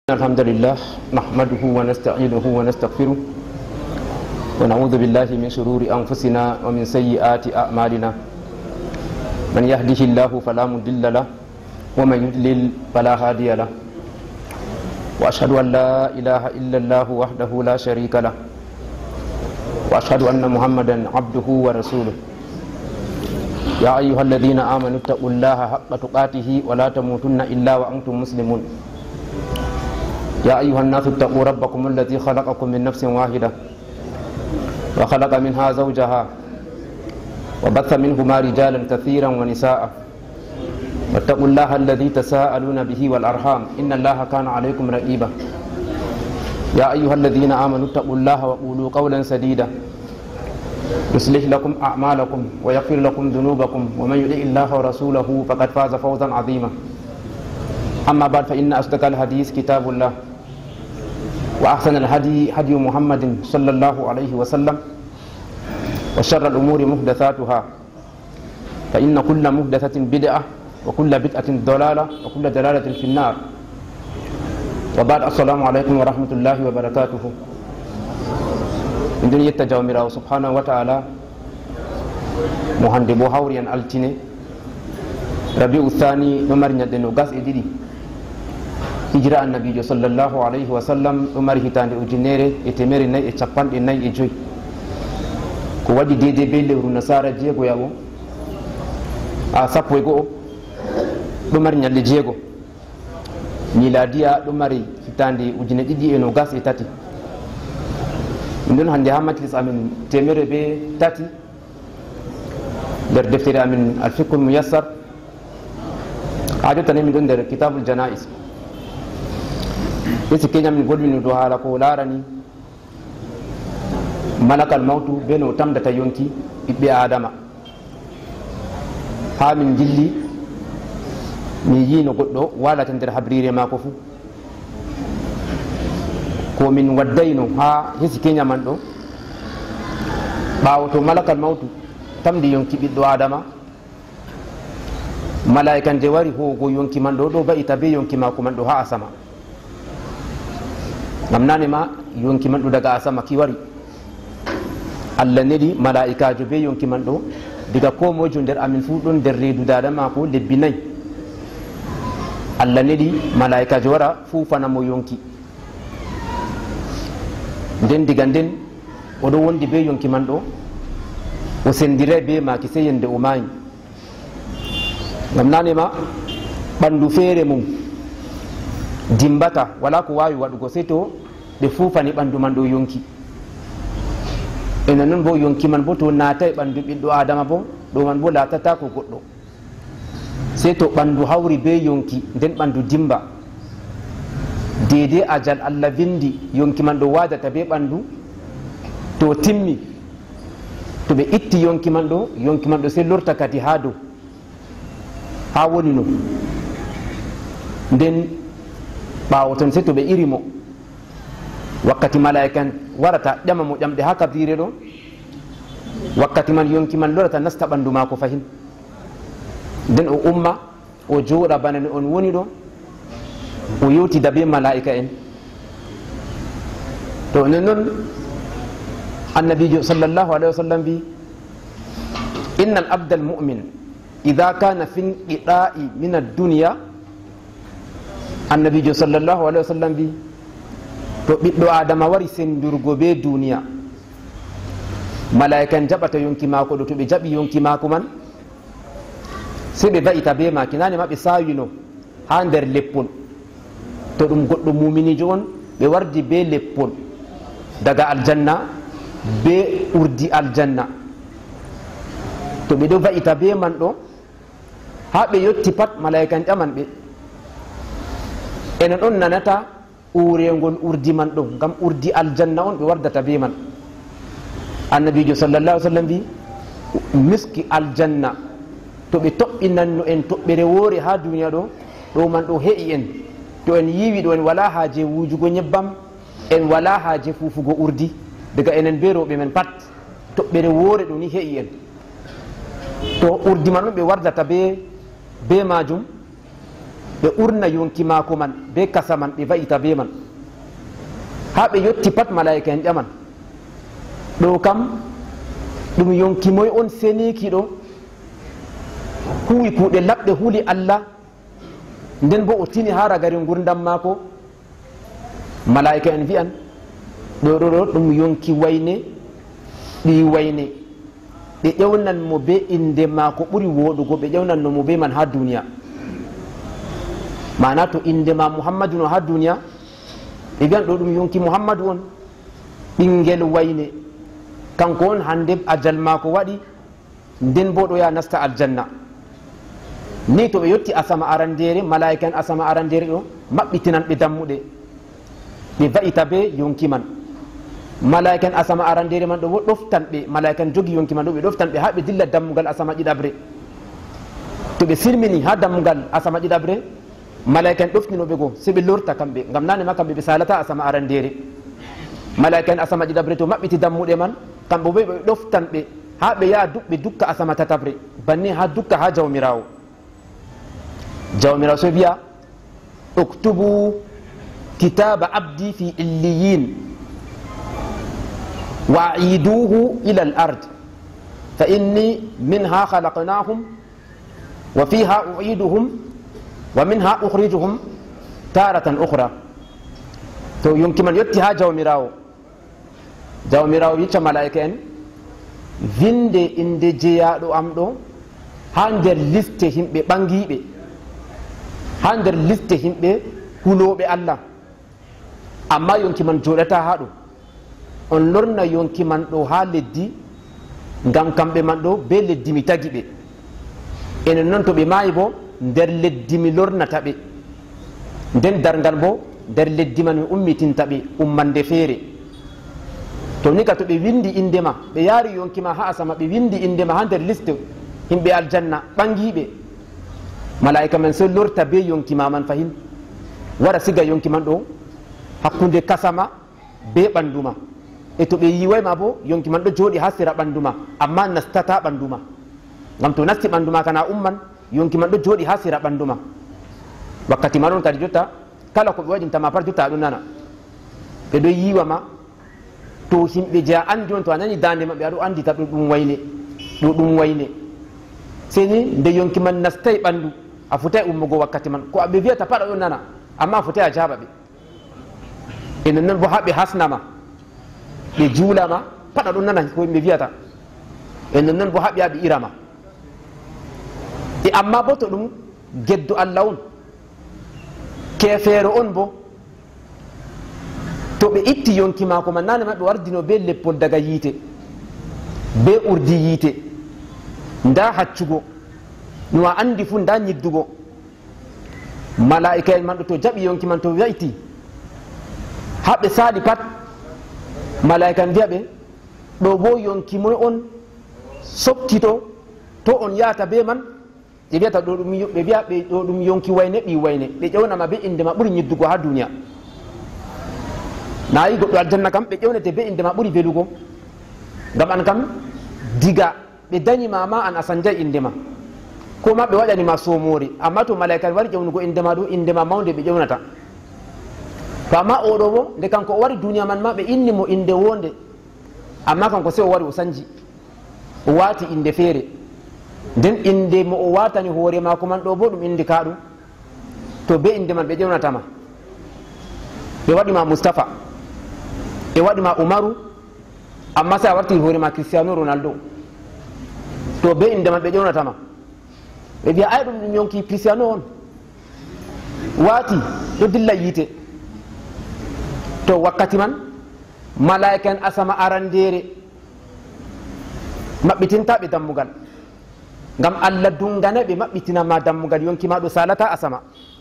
الحمد لله نحمده ونستعينه ونستغفره ونعوذ بالله من شرور أنفسنا ومن سيئات أعمالنا من يهده الله فلا مضل له ومن يضلل فلا هادي له وأشهد أن لا إله إلا الله وحده لا شريك له وأشهد أن محمدا عبده ورسوله يا أيها الذين آمنوا اتقوا الله حق تقاته ولا تموتن إلا وأنتم مسلمون يا أيها الناس اتقوا ربكم الذي خلقكم من نفس واحدة وخلق منها زوجها وبث منهما رجالا كثيرا ونساء واتقوا الله الذي تساءلون به والأرحام إن الله كان عليكم رقيبا يا أيها الذين آمنوا اتقوا الله وقولوا قولا سديدا يصلح لكم أعمالكم ويغفر لكم ذنوبكم ومن يطع الله ورسوله فقد فاز فوزا عظيما أما بعد فإن أصدق الحديث كتاب الله وأحسن الهدي هدي محمد صلى الله عليه وسلم وشر الأمور محدثاتها فإن كل محدثة بدعة وكل بدعة ضلالة وكل ضلالة في النار وبعد السلام عليكم ورحمة الله وبركاته من دنيا التجاومر سبحانه وتعالى مهندبو هوريان التيني ربيع الثاني نمر ندنو غاس إدري hijira annabijo sallallahu alaihi wasallam ɗo mari hitande ujunere e temere nayi e capanɗe nayi e joyi ko waɗi dede be lewru nasara jeegoyawo sappo e go'o ɗo mari ñalɗe jeego miladiya ɗo mari hitande ujune ɗiɗi e nogas e tati min ɗon hande ha majlis amin temere be tati nder deftere amin alfiqhul muyassar ha jottani min ɗon nder kitabul janais ɓe sikke ñamin goɗɗini dow haala ko laarani malakal mawtu be no tamdata yonki ɓiɓɓe adama ha min jilli mi yino goɗɗo walata nder habrire mako fuu ko min waddayno ha hesikke ñaman ɗo ɓawo to malakal mawtu tamdi yonki ɓiɗɗo adama malaikan je wari hogo yonki man ɗo ɗo ba'ita be yonki mako man ɗo ha asama ngam nane ma yonki man ɗo daga asama ki wari allah neɗi malaikajo be yonki man ɗo diga ko mojo nder amin fu ɗon nder reedu dada mako lebbi nayyi allah neɗi malaikajo wara fufanamo yonki nden diga nden oɗo wondi be yonki man ɗo o sendire be maki sey yende o maayi ngam nane ma ɓandu feere mum dimbata wala ko wawi waɗugo sey to ɓe fufani ɓandu man ɗo yonki ena noon bo yonki man bo to naata e ɓandu ɓiɗɗo adama bo ɗo man bo latata ko goɗɗo sey to ɓandu hawri be yonki nden ɓandu dimba dede ajal allah vindi yonki man ɗo wadata be ɓandu to timmi to ɓe itti yonki man ɗo sey lorta kadi ha dow ha woni no nden ɓawo ton sey to ɓe iri mo wakkati malaikan warata ƴama mo ƴamɗe ha kabdire ɗo wakkati man yonki man lorata nasta ɓandu mako fahin nden o umma o jooɗa bana no on woni ɗo o yewtida be malaika en to nden noon annabijo sallllahu alayhi wa sallam wi inna al abda al mu'min ida kana fi inqiɗa'i min ad-dunya annabijo sallllahu alayhi wa sallam wi to ɓiɗɗo adama wari sendurgo be duniya malaikan jaɓata yonki mako ɗo to ɓe jaɓi yonki mako man sey ɓe va'ita be maki nane ma ɓe sawino ha nder leppol to ɗum goɗɗo muminijo on ɓe wardi be leppol daga aljanna be urdi aljanna to ɓe ɗo va'ita be man ɗo ha ɓe yetti pat malaikan ƴaman ɓe enen on nanata urengol urdi man ɗo ngam urdi aljanna on ɓe wardata be man annabijo sallallahu alih w sallam wi miski aljanna to ɓe toɓɓinanno en toɓɓere woore ha duniya ɗo ɗo man ɗo heƴi en to en yiwi ɗo en wala haaje wujugo ñebbam en wala haaje fufugo urdi daga enen be rewɓe men pat toɓɓere woore ɗo ni heƴi en to urdi man on ɓe wardata be majum ɓe urna yonki maako man be kasa man ɓe va'ita be man ha ɓe yotti pat malaika en ƴaman ɗo kam ɗum yonki moy on senikiɗo huwi kuuɗe laɓɗe huli Allah nden bo o tini ha ragari gurdam maako malaika en wi'an ɗo ɗum yonki wayne ɗi wayne ɓe ƴewnan mo be inde maako ɓuri woɗugo ɓe ƴewnanno mo be man ha duniya mana to inde ma Muhammadu no ha duniya ɓe wiyan ɗo ɗum yonki Muhammadu on ɓingel wayne kanko on hande ajal maako waɗi nden bo ɗo ya nasta aljanna ni to ɓe yetti asama arandere malaika en asama arandere ɗo maɓɓitinan ɓe dammuɗe ɓe va'ita be yonki man malaika en asama arandere man ɗo bo ɗoftan ɓe malaika en jogi yonki man ɗo ɓe ɗoftan ɓe ha ɓe dilla dammugal asama ɗiɗabre to ɓe silmini ha dammugal asama ɗiɗabre malaika en ɗoftinoɓe go se ɓe lorta kamɓe gam nane ma kamɓe ɓe salata asama arandere malaika en asama ɗiɗabre to maɓɓiti dammuɗe man kamɓe bo ɓe ɗoftan ɓe ha ɓe yaha ɓe dukka asama tatabre banni ha dukka ha jawmirawo jawmirawo so wiya uktubu kitaba abdi fi illiyin wa aiduhu ila al ard fa inni minha khalaqnahum wa fiha uiduhum wa minha ukhrijuhum taratan ukhra to yonki man yetti ha jawmirawo wicca malaika en vinde inde jeyaɗo am ɗo ha nder liste himɓe ɓangiɓe ha nder liste himɓe huloɓe Allah amma yonki man joɗata ha ɗo on lorna yonki man ɗo ha leddi ngam kamɓe man ɗo be leddi mi tagi ɓe enen noon to ɓe maayi bo nder leddi mi lornata ɓe nden dargal bo nder leddi man mi ummitinta ɓe ummande feere to ni ka to ɓe windi inde ma ɓe yaari yonki ma ha asama ɓe windi inde ma ha nder liste himɓe aljanna ɓangiɓe malaika man so lorta be yonki ma man fahin wara siga yonki man ɗo hakkunde kasama be ɓandu ma e to ɓe yiwayma bo yonki man ɗo jooɗi ha sera ɓandu ma amma nastata ɓandu ma ngam to nasti ɓandu ma kana umman yonki man ɗo jooɗi ha sera ɓandu ma wakkati ma ɗon kadi jotta kala ko ɓe waɗintama par jotta aɗo nana ɓe ɗo yiwama to himɓe je a andi on to a nani dande maɓɓe aɗo andita ɗo ɗum wayne seni nde yonki man nastay ɓandu a fotai ummugo wakkati man ko aɓe wiyata pat aɗo nana amma a fotai a jaɓa ɓe enen noon bo ha ɓe hasnama ɓe juulama pat aɗo nana ko yimɓe wiyata enen noon bo ha ɓe aɓe irama e amma bo to ɗum geddo Allah on kefeere on bo to ɓe itti yonki mako man nane maɓe wardino be leppol daga yiite be urdi yiite nda haccugo no a andi fu nda ñiddugo malaika en man ɗo to jaɓi yonki man to wayti ha ɓe saaɗi pat malaika en mbiya ɓe ɗo bo yonki moy on soktito to on yahata be man ɓe wiyata ɗo ɗum ɓe wiya ɓe ɗo ɗum yonki wayne ɓi wayne ɓe ƴewnama be indema ɓuuri ñiddugo ha duniya nayi goɗɗo aljanna kam ɓe ƴewnete be indema ɓuuri welugo ngam an kam diga ɓe dañima ma an a sanjay indema ko ma ɓe waɗanima somori amma to malaika wari ƴewnugo indema ɗo indema mawde ɓe ƴewnata to amma oɗo bo nde kanko o wari duniya man ma ɓe inni mo inde wonde amma kanko se o wari o sanji o waati inde feere nden inde mo o watani hoore mako man ɗo bo ɗum inde kaɗum to be inde man ɓe ƴewnatama ɓe waɗima Moustapha ɓe waɗima Umaru amma sa a wartiri hoore ma Cristiano Ronaldo to be inde man ɓe ƴewnatama ɓe mbiya ay ɗum yonki Cristiano on waati ɗo dilla yiite to wakkati man malaika en asama arandere maɓɓitintaɓe dammugal ngam Allah dungana ɓe maɓɓitinama dammugal yonki ma ɗo salata asama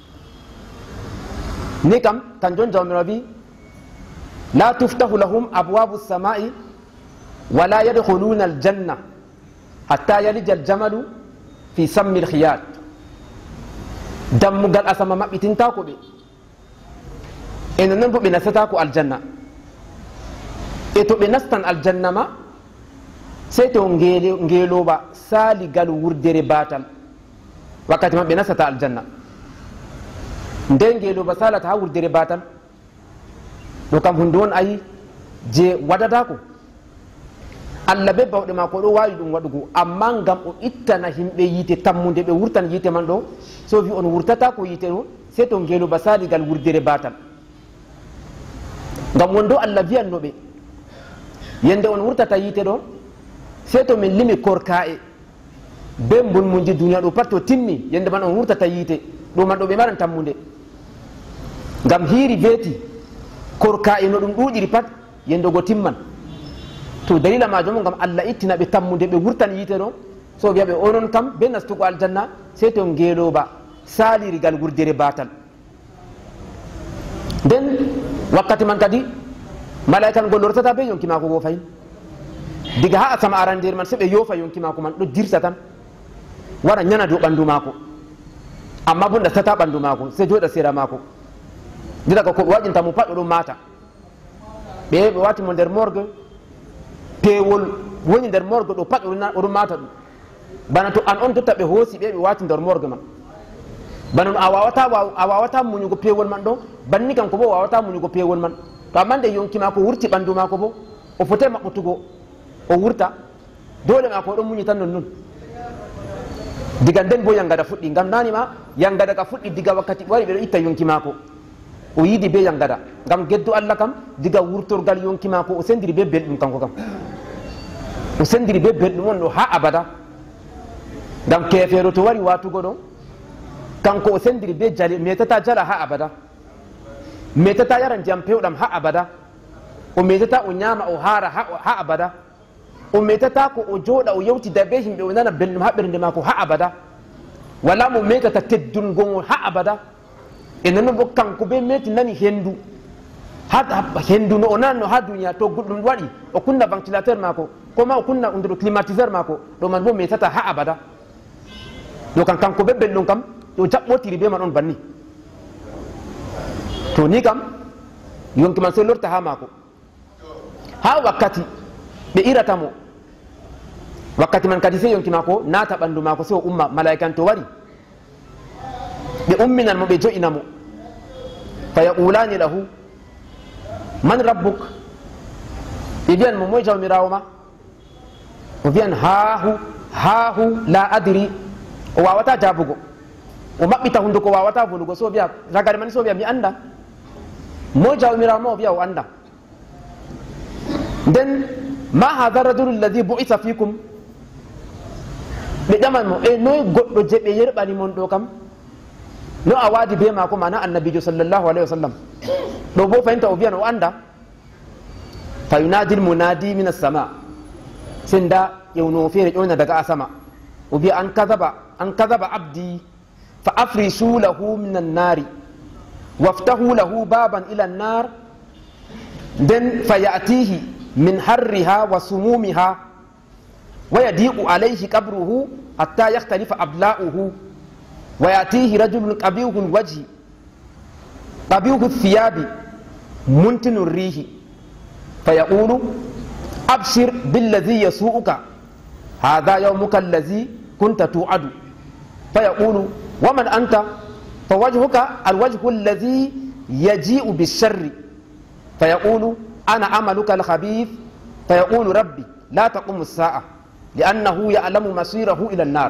ni kam kanjon jawmirawo wi la tuftahu lahum abwabu samai wala yadkhuluna aljanna hatta yalija aljamalu fi sammi alkhiyat dammugal asama maɓɓitintako ɓe enen noon bo ɓe nastatako aljanna e to ɓe nastan aljanna ma sey to ngeeloba saaligal wurdere batal wakkati man ɓe nastata aljanna nden ngeloba salata ha wurdere batal ɗo kam hunde won ayi je waɗata ko Allah be bawɗe mako ɗo wawi ɗum waɗugo, amma ngam o ittana himɓe yiite tammude ɓe wurtan yiite man ɗo, so wi on wurtata ko yiite ɗo sey to ngeloba saligal wurdere batal. Ngam won ɗo Allah wiyanno ɓe yende on wurtata yiite ɗo sey to min limi korka'e be mbulmuji duniya ɗo pat to timmi, yende man on wurtata yiite ɗo man ɗo ɓe maran tammude. Ngam hiiri weeti korka'e no ɗum ɗuuɗiri pat yende go timman. To dalila majum ngam Allah ittina ɓe tammude ɓe wurtan yiite ɗo, so wiya ɓe onon kam be nastugo aljanna sey to ngeloba salirigal wurdere batal. Nden wakkati man kadi malaika ngol lortata be yonki mako go fayin, diga ha asama arandere man se ɓe yofa yonki mako man ɗo dirsa tan wara ñana dow ɓandu mako, amma bo ɗastata ɓandu mako se joɗa sera mako. Didaga ko ɓe waƴinta mo pat ɗo mata, ɓe wati mo nder morgue, pewol woni nder morgue ɗo pat oɗo mata ɗum. Bana to an on jotta ɓe hoosi ɓe wati nder morgue man, bana no a wawata muñugo pewol man ɗo, banni kanko bo wawata muñugo pewol man. To amma nde yonki mako wurti ɓandu mako bo o fotai maɓɓutugo o wurta, dole mako oɗon muñi tan non. Diga nden bo yangada fuɗɗi, ngam nani ma yangada ka fuɗɗi diga wakkati wari ɓeɗo itta yonki mako, o yiidi be yangada. Ngam geddo Allah kam diga wurtorgal yonki mako o sendiri be belɗum kanko kam, o sendiri be belɗum on ɗo ha abada. Ngam kefeero to wari watugo ɗo kanko o sendiri be jale, metata jala ha abada, metata yara ndiyam pewɗam ha abada, o metata o ñama o haara ha abada, o metata ko o jooɗa o yewtida be himɓe o nana belɗum ha ɓernde mako ha abada, wala mo metata teddungo ha abada. E non bo kanko be meti nani hendu hendu no o nanno ha duniya, to goɗɗum waɗi o kunna ventilateur mako ko ma o kunna ɗum climatiseur mako, ɗo man bo metata ha abada. ɗo kam kanko be belɗum kam ɗo jaɓɓotiri be man on banni. To ni kam yonki man sey lorta ha mako ha wakkati ɓe irata mo, wakkati man kadi sey yonki mako naata ɓandu mako sey o umma. Malaikan to wari ɓe umminan mo ɓe jo'ina mo, fa yaqulani lahu man rabbuk, ɓe wiyan mo moye jawmirawo ma, o wiyan hahu la adri, o wawata jabugo, o maɓɓita hunduko wawata volugo, so wiya ragare man so wiya mi anda. Moye jawmirawo ma, o wiya o anda. Nden ma hadha rajulu alladhi bu'itha fikum, ɓe ƴaman mo noye goɗɗo je ɓe yerɓani mon ɗo kam no a waadi be mako, mana annabijo sallallahu alaihi wasallam ɗo bo fayinta o wiyan o anda. Fa yunadi almunadi min as-sama, senda ƴewnowo feere ƴowna daga asama, o wiya an kadaba abdi fa afrisu lahu min annari waftahu lahu baban ila annar, nden fa yatihi min harriha wa sumumiha wa yadiqu alayhi qabruhu hatta yakhtalifa abla'uhu wa yatihi rajulun qabihul wajhi qabihu thiyabi muntinu rihi fa yaqulu abshir billadhi yasu'uka hadha yawmuka alladhi kunta tu'adu, fa yaqulu wa man anta, fa wajhuka alwajhu alladhi yaji'u bisharri, fa yaqulu ana amaluka alkhabith, fa yaqulu rabbi la taqumu as-sa'a li'annahu ya'lamu masirahu ila an-nar.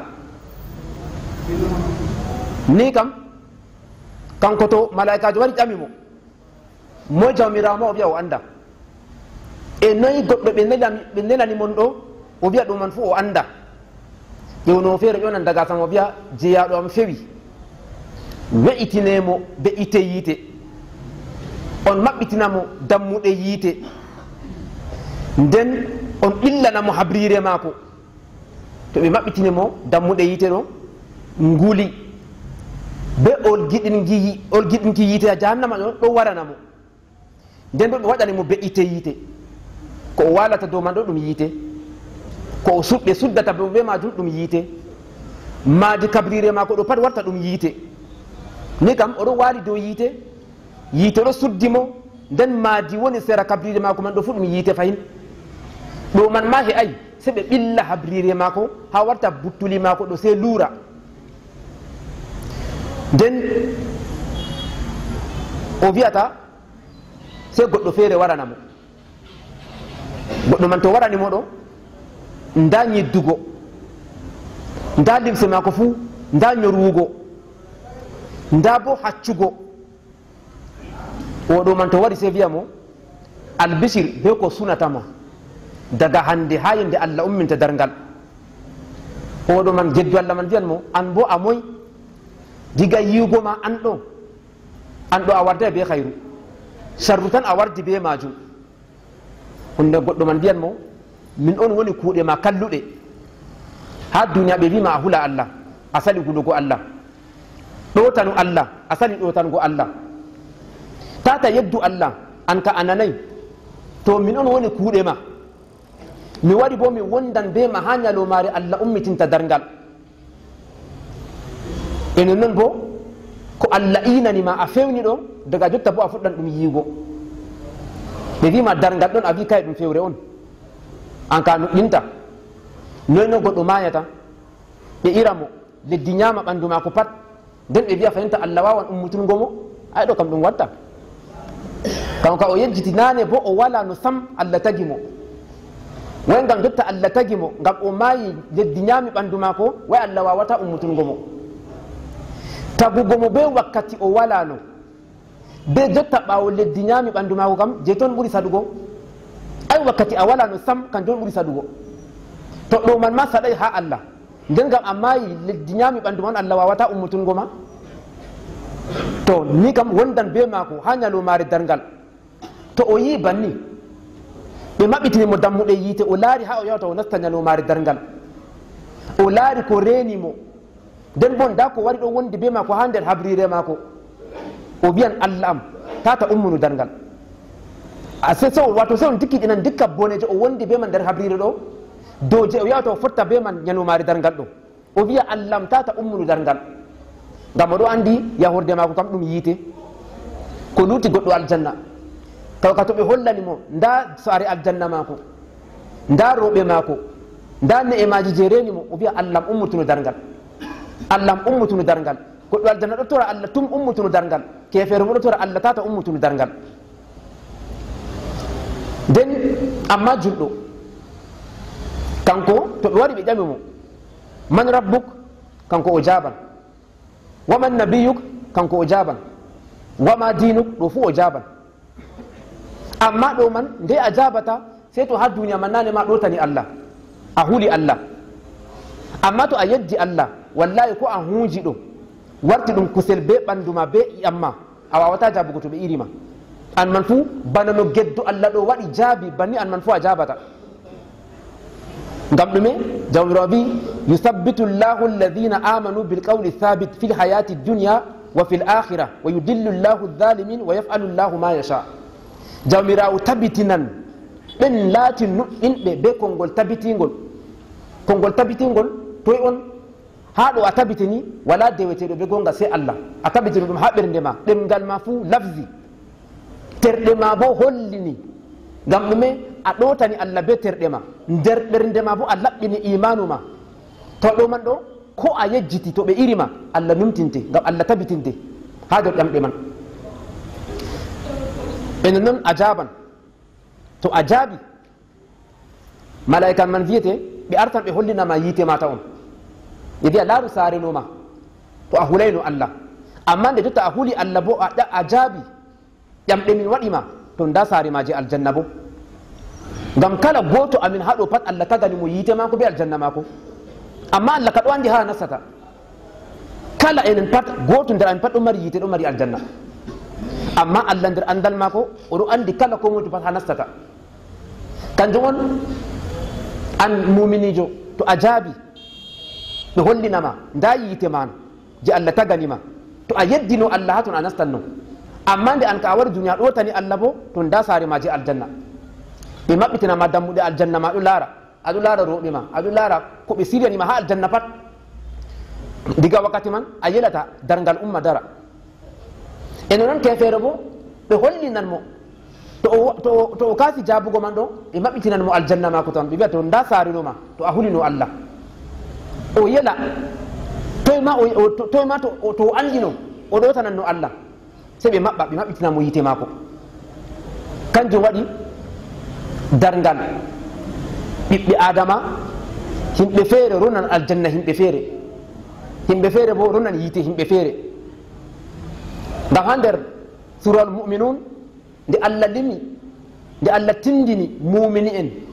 Ni kam kanko to malaikajo wari ƴami mo moye jawmirawo ma, o wiya o anda. E noyi goɗɗo ɓe nelani mon ɗo, o wiya ɗum man fu o anda. ƴewnowo feere ƴonan daga sam, o wiya jeyaɗo am fewi, we'itinemo be ite yiite, on maɓɓitinamo dammuɗe yiite, nden on ɓillanamo habrire mako. To ɓe maɓɓitinemo dammuɗe yiite ɗo nguli be olgiɗinki yiite a jahannama ɗo waranamo, nden ɗo ɓe waɗanimo be ite yiite, ko o walata dow man ɗo ɗum yiite, ko ɓe suddata be majum ɗum yiite, maadi kabrire mako ɗo pat warta ɗum yiite. Ni kam oɗo wali dow yiite, yiite ɗo suddimo, nden maadi woni sera kabrire mako man ɗo fu ɗum yiite fayin. Ɗo man ma he ay se ɓe ɓilla habrire mako ha warta buttuli mako ɗo sey luura. Nden o wi'ata sey goɗɗo feere waranamo, goɗɗo man to waranimo ɗo nda ñiddugo, nda limse maako fuu nda ñorwugo, nda bo haccugo. oɗo man to wari sey wiya mo albisir be ko sunatama daga hande ha yende Allah umminta darngal. oɗo man jeddu Allah man wiyan mo an bo a moy diga yiwgo ma an ɗo a warda be khayru, sharru tan a wardi be majum. hunde goɗɗo man wiyan mo min on woni kuuɗe ma kalluɗe ha duniya ɓe wima a hula Allah, a sali hulugo Allah, ɗotanu Allah, a sali ɗotanugo Allah, tata yeddu Allah an ka ananay, to min on woni kuuɗe ma, mi wari bo mi wondan be ma ha ñalomare Allah ummitinta darngal. enen noon bo ko Allah inani ma a fewni ɗo daga jotta bo a fuɗɗan ɗum yiigo. ɓe wima darngal ɗon a wi kay ɗum fewre on, an ka nuɗɗinta noyno goɗɗo mayata ɓe iramo leddi ñama ɓandu ma ko pat, nden ɓe wiya fayinta Allah wawan ummutungo mo. ay ɗo kam ɗum watta, kam ka o yejjiti nane bo o wala no sam Allah tagi mo, way ngam jotta Allah tagi mo ngam o mayi leddi ñami ɓandu mako, way Allah wawata ummutungo mo. tagugo mo be wakkati o walano be jotta ɓawo leddi ñami ɓandu mako kam je toon ɓuuri saɗugo. ay wakkati a walano sam kan toon ɓuuri saɗugo, to ɗo man ma saɗay ha Allah, nden gam a mayi leddi ñami ɓandu man Allah wawata ummutungo ma. to ni kam wondan be mako ha ñalomare darngal, to o yi banni ɓe maɓɓitini mo dammuɗe yiite, o laari ha o yawata o nasta ñalomare darngal, o laari ko reeni mo, nden bon da ko wari ɗo wondi be mako ha nder habrire mako, o wiyan Allah am tata ummunu darngal. wato se on dikkiɗinan dikka bonejo o wondi be man nder habrire ɗo, dow je o yawata o fotta be man ñalomare darngal ɗo, o wiya Allah am tata ummunu darngal, ngam oɗo andi yahorde mako kam ɗum yiite ko luti goɗɗo aljanna. taw ka to ɓe hollani mo nda saare aljanna mako, nda roɓe mako, nda ne'emaji je reni mo, o wiya Allah am ummutunu darngal, Allah am ummutunu darngal. goɗɗo aljanna ɗo tora Allah tum ummutunu darngal, kefere mo ɗo tora Allah tata ummutunu darngal. nden amma julɗo kanko to ɓe wari ɓe ƴami mo man rabbuk, kanko o jaban, waman nabiyuk, kanko o jaban, wama dinuk, ɗo fu o jaban. amma ɗo man nde a jabata sey to ha duniya man nane ma ɗotani Allah, a huli Allah. amma to a yeddi Allah wallahi ko a huuji ɗo warti ɗum kusel be ɓanduma be ƴamma, a wawata jabugo to ɓe irima. an man fu bana no geddo Allah ɗo waɗi jaabi banni an man fu a jabata. ngam ɗume jawmirawo wi yusabbitu llahu alladina amanu bilqawli thabit fi lhayati dunya wa fi l akhira wa yudillu llahu dhalimin wa yafalu llahu ma yasha. jawmirawo tabitinan ɓen laati nuɗɗinɓe be konngol tabitingol. konngol tabitingol toye on ha ɗo a tabitini wala deweteɗo be gonga sey Allah, a tabitini ɗum ha ɓernde ma, ɗemgal ma fu lafzi, terɗe ma bo hollini. ngam ɗume a ɗotani Allah be terɗe ma, nder ɓernde ma bo a laɓɓini imanu ma. to ɗo man ɗo ko a yejjiti to ɓe irima Allah numtinte, ngam Allah tabitinte ha nder ƴamɗe man. ɓene noon a jaban, to a jaabi malaika man wiyete ɓe artan ɓe hollinama yiite mata on, ɓe wiya laaru sarenoma to a hulayno Allah. amma nde jotta a huli Allah bo a jaabi ƴamɗe min waɗima, to nda saare maje aljanna bo. ngam kala goto amin haɗo pat Allah tagani mo yiite mako be aljanna mako. amma Allah ka ɗo andi ha nastata, kala enen pat goto nder amin pat ɗo mari yiite, ɗo mari aljanna. amma Allah nder andal mako oɗo andi kala ko moyto pat ha nastata. kanjum on an muminijo to a jaabi ɓe hollinama nda yiite ma je Allah taganima, to a yeddino Allah ha ton a nastanno. amma nde an ka a wari duniya ɗotani Allah bo, to nda saare ma je aljanna, ɓe maɓɓitinama dammuɗe aljanna ma, ɗo laara, aɗo laara roɓe ma, aɗo laara ko ɓe siryanima ha aljanna pat. diga wakkati man a yelata darngal umma dara. ene noon kefere bo ɓe hollinan mo to o kasi jabugo man ɗo, ɓe maɓɓitinan mo aljanna mako tan, ɓe wiya to nda sarinoma to a hulino Allah. o yela toye ma to o andino o ɗotananno Allah, sai ɓe maɓɓitinamo yite maako. Kanjum waɗi darngal ɓiɓɓe adama himɓe feere ronan aljanna himɓe feere bo ronan yite himɓe feere. Ngam ha nder sural mu'minun nde Allah limi, nde Allah tindini mumini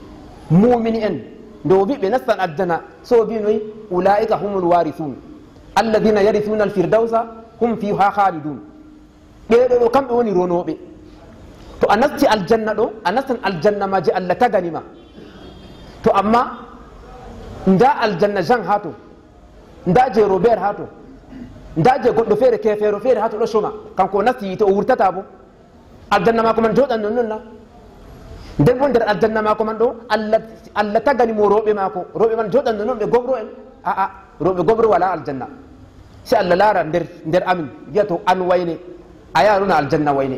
en nde o wi ɓe nastan aljanna, so o wi noyi ulaika humul warithun alladina yarithuna alfirdausa hum fiha khalidun. ɓeɗo ɗo kamɓe woni ronoɓe. To a nasti aljanna ɗo, a nastan aljanna ma je Allah taganima. To amma nda aljanna Jean ha to, nda je Robert ha to, nda je goɗɗo feere kefeero feere ha to ɗo soma, kanko o nasti yite o wurtata bo. Aljanna mako man joɗan non na. Nden bo nder aljanna mako man ɗo Allah taganimo roɓe mako, roɓe man joɗan non ɓe gobro en. Aa, roɓe gobro wala aljanna. Si Allah laara nder amin wiya to an wayne a yaruna aljanna wayne.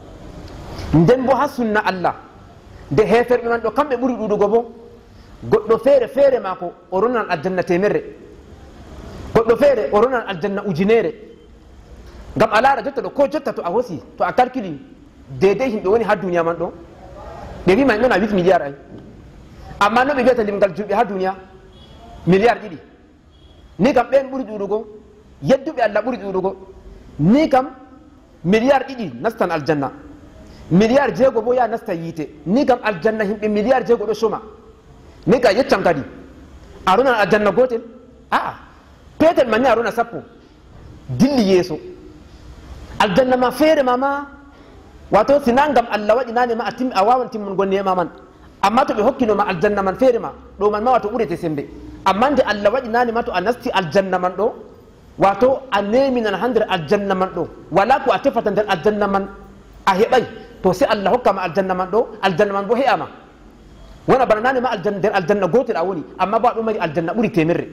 Nden bo ha sunna Allah nde heferɓe man ɗo kamɓe ɓuri ɗuɗugo bo, goɗɗo feere mako o ronan aljanna temerre, goɗɗo feere o ronan aljanna ujunere. Ngam a laara jotta ɗo, ko jotta to a hosi to a calculi dedei himɓe woni ha duniya man ɗo, ɓe wima en ɗon a 8 milliard ay, amma no ɓe wiyata limgal julɓe ha duniya milliard 2. Ni kam ɓen ɓuri ɗuɗugo, yedduɓe Allah ɓuri ɗuɗugo. Ni kam milliard 2 nastan aljanna, milliard 6 bo ya nasta yite. Ni kam aljanna himɓe milliard 6 ɗo soma. Ni ka yeccam kadi a ronan aljanna gotel? Aa, petel man ni a rona 10 dilli yeeso. Aljanna ma feere ma wato sina ngam Allah waɗi nane ma a wawan timmungo nema man, amma to ɓe hokkinoma aljanna man feere ma ɗo man ma wato ɓurete sembe. Amma nde Allah waɗi nane ma to a nasti aljanna man ɗo, wato a neminan ha nder aljanna man ɗo, wala ko a tefata nder aljanna man a heɓay, to sai Allah hokkama aljanna man ɗo, aljanna man bo he'ama. Wona bana nane ma nder aljanna gotel a woni, amma bo aɗo mari aljanna ɓuri temerre.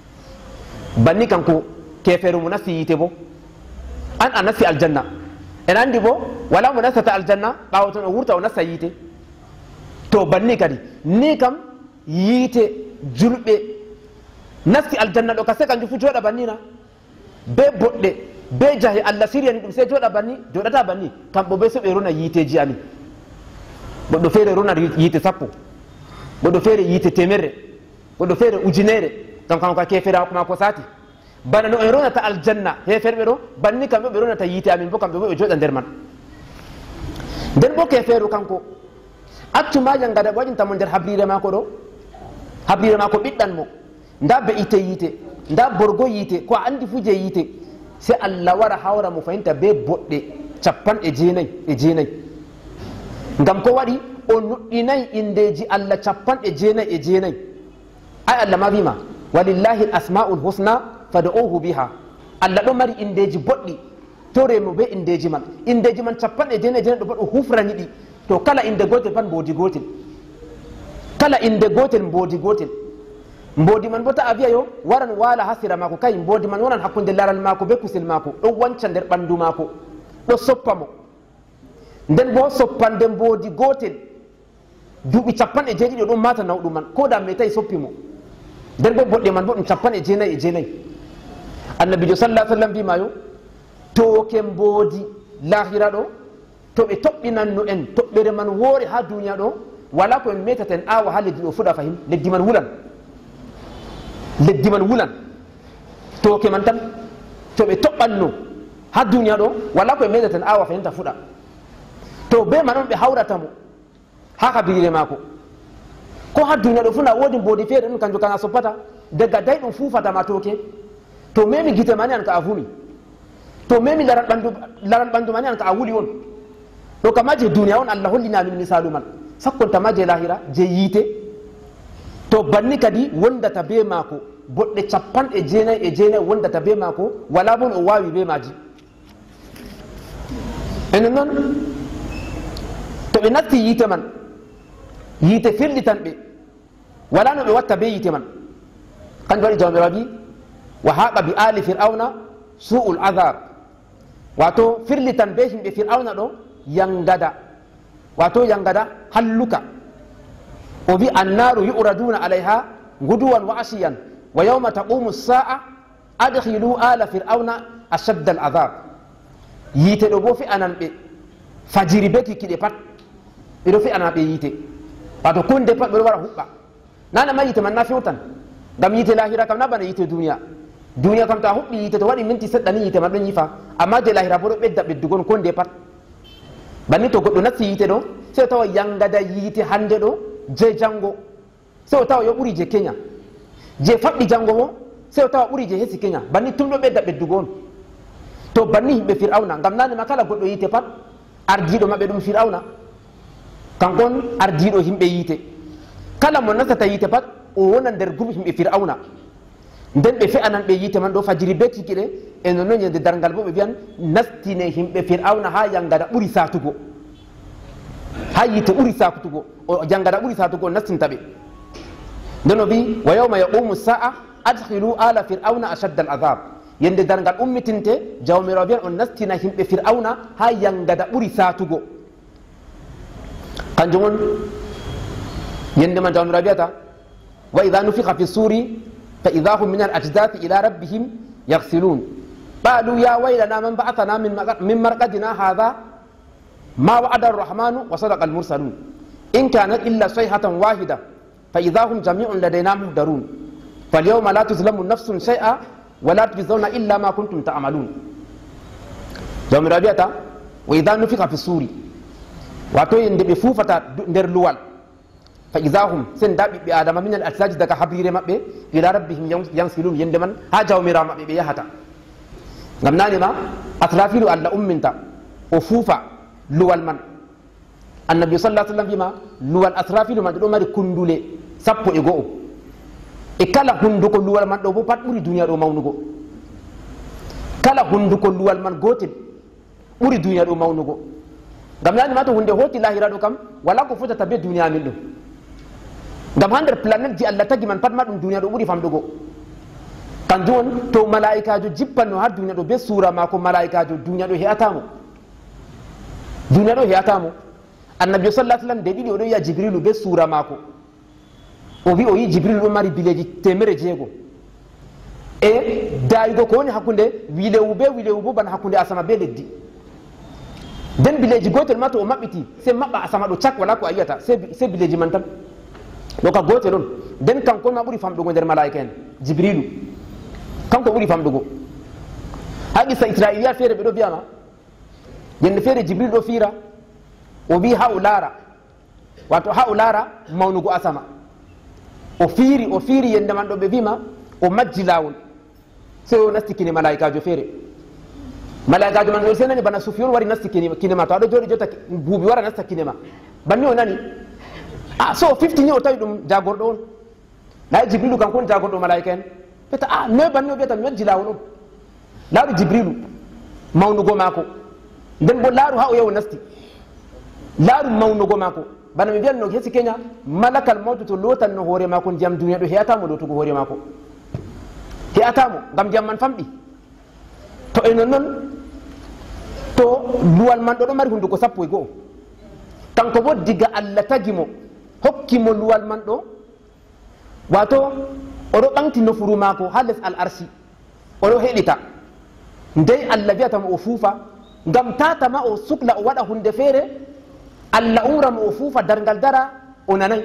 Banni kanko kefere mo nasti yite bo, an a nasti aljanna. En andi bo wala mo nastata aljanna ɓawo ton o wurta o nasta yite. To banni kadi ni kam yite julɓe nasti aljanna ɗo ka se kanjum fu joɗa bannina, be boɗɗe be jahe Allah siriyani ɗum sei joɗa banni, joɗata banni. Kamɓe be so ɓe rona yiteji amin, goɗɗo feere rona yite 10, goɗɗo feere yite temerre, goɗɗo feere ujunere, ngam kanko ka kefera mako sati. Bana no en ronata aljanna heferɓe ɗo, banni kamɓe ɓe ronata yite amin bo kamɓe bo ɓe joɗa nder man. Nden bo keferu kanko accuma jangada ɓe waɗintamo nder habrire mako ɗo, habrire mako ɓiɗɗan mo, nda be'ite yite, nda borgo yite, ko a andi fu je yite. Se Allah wara hawra mo fahimta be boɗɗe 99. Ngam ko waɗi o nuɗɗinayi indeji Allah 99. Ay Allah ma wima walillahi al-asma'ul husna fad'uhu biha. Allah ɗo mari indeji boɗɗi, toremo be indeji man 99 ɗo bo ɗo hufrani ɗi. To kala inde gotel pat mbodi gotel, kala inde gotel mbodi gotel. Mbodi man bo ta a wiya yo waran wala ha sera mako, kay mbodi man wonan hakkunde laral mako be kusel mako, ɗo wanca nder ɓandu mako, ɗo soppa mo. Nden bo soppande mbodi gotel duuɓi 90 ɗon mata nawɗum man, ko da metai soppi mo. Nden bo boɗɗe man bo ɗum 99. Annabijo sallallahu alaihi wasallam wima yo toke mbodi lahira ɗo, to ɓe toɓɓinanno en toɓɓere man woore ha duniya ɗo, wala ko en metata en awa ha leddi ɗo fuɗa fahim, leddi man wulan, toke man tan to ɓe toɓɓanno ha duniya ɗo, wala ko en metata en awa fahimta fuɗa. To be man on ɓe hawrata mo ha kabire mako, ko ha duniya ɗo funa wodi mbodi feere ɗum kanjum kana soppata, daga dai ɗum fufatama toke. To memi gite mani an ka a vumi, to memi laral ɓandu mani an ka a wuli on. ɗo kama je duniya on Allah hollinamin misalu man, sakkontama je lahira je yite. To banni kadi wondata be mako boɗɗe 99 wondata be mako, wala bon o wawi be maji. Enen noon to ɓe natti yite man, yite firlitan ɓe, wala no ɓe watta be yite man. Kanjum waɗi jawmirawo wi wa haqa bi ali fir'auna su'ul azab, wato firlitan be himɓe fir'auna ɗo yangada, wato yangada halluka. O wi annaru yu'raduna alaiha guduwan wa ashiyan wa yawma taqumu as-sa'a adkhilu ala fir'auna ashadda al-azab. yite ɗo bo fe'ananɓe fajiri be kikkiɗe pat ɓeɗo fe'anaɓe yite wato kunde pat ɓeɗo wara huɓɓa nanama yite man na fewtan ngam yite lahira kam na bana yite duniya kam to a huɓɓi yite to waɗi minti seɗɗa ni yite man ɗon yifa amma je lahira bo ɗo ɓedda ɓeddugon konde pat banni to goɗɗo nasti yite ɗo sey o tawa yangada yite hande ɗo je jango sey o tawa yo ɓuri je keña je faɓɗi jango bo sey o tawa ɓuri je hesi keña banni tum ɗo ɓedda ɓeddugo on to banni himɓe fir'auna ngam nanema kala goɗɗo yite pat ardiɗo maɓɓe ɗum fir'auna kankon ardiɗo himɓe yite kala mo nastata yite pat o wona nder groupe himɓe fir'auna nden ɓe fe'anan ɓe yite man ɗo fajiri be kikiɗe e nonnon yende dargal bo ɓe mbiyan nastine himɓe fir'auna ha yangada ɓuri satugo ha yite ɓuri satugo o jangada ɓuri satugo o nastinta ɓe nden o wi wa yawma yaqumu sa'a adkhilu ala fir'auna ashadda al azab yende dargal ummitinte jawmirawo mbiyan on nastina himɓe fir'auna ha yangada ɓuri satugo kanjum on yende man jawmirawo wiyata wa idha nufiha fi suri fa idha hum min al ajdathi ila rabbihim yaghsilun qalu ya waylana man ba'athana min marqadina hadha ma wa'ada ar-rahmanu wa sadaqa al-mursalun in kanat illa sayhatan wahida fa idha hum jami'un ladayna muhdarun falyawma la tuzlamu nafsun shay'a wa la tujzauna illa ma kuntum ta'malun jawmirawo wiyata wa idha nufiha fi suri wato yende ɓe fufata nder luwal fa idahum sen da ɓiɓɓe adama min al ajsaji daga habrire maɓɓe ila rabbihim yansilun yende man ha jawmirawo maɓɓe ɓe yahata ngam nanima asrafilu allah umminta o fuufa luwal man annabi sallah sallam wima luwal asrafilu man ɗo mari kundule 11 e kala hunduko luwal man ɗo bo pat ɓuri duniya ɗo mawnugo kala hunduko luwal man gotel ɓuri duniya ɗo mawnugo ngam nanima to hunde hoti lahira ɗo kam wala ko fotata be duniya min ɗum ngam ha nder planète ji allah tagi man pat ma ɗum duniya ɗo ɓuri famɗugo kanjum on to malaikajo jippanno ha duniya ɗo be sura mako malaikajo duniya ɗo he'atamo duniya ɗo he'atamo annabi sallah sallam nde ɗiɗi oɗo yiya jibrilu be sura mako o wi o yi jibrilu ɗo mari bileji 600 e dayigo ko woni hakkude wilewu be wilewu bo bana hakkude asama be leddi nden bileji gotel ma to o maɓɓiti se maɓɓa asama ɗo cak wala ko a yiyata se bileji man tan ɗo ka gotel on nden kankon ma ɓuri famɗugo nder malaika en jibrilu kanko ɓuri famɗugo ha qissa israilia feere ɓe ɗo mbiyama yende feere jibril ɗo fiira o wi ha o laara wato ha o laara mawnugo asama o fiiri yende man ɗo ɓe wima o majji lawol sey o nasti kine malaikajo feere malaikajo man se nani bana sufiyon wari nasti kinema to aɗo jooɗi jotta buubi wara nasta kinema banni o nani so 50 ni o tawi ɗum jagorɗo on laayi jibrilu kanko on jagorɗo malaika en ɓeta noy banni o ɓiyata mi majji lawol on laaru jibrilu mawnugo maako nden bo laaru ha o yahu nasti laaru mawnugo maako bana mi mbiyanno hesi keña malakal mawtu to lotanno hoore maako ndiyam duniya ɗo heyatamo lotugo hoore maako heyatamo ngam ndiyam man famɗi to e non noon to luwal man ɗo mari hunduko 11 kanko bo diga allah tagi mo hokkimo luwal man ɗo wato oɗo ɓanti nofuru maako ha les al arsi oɗo heɗita ndey allah wiyatamo o fuufa ngam tatama o sukla o waɗa hunde feere allah umramo o fuufa dargal dara o nanay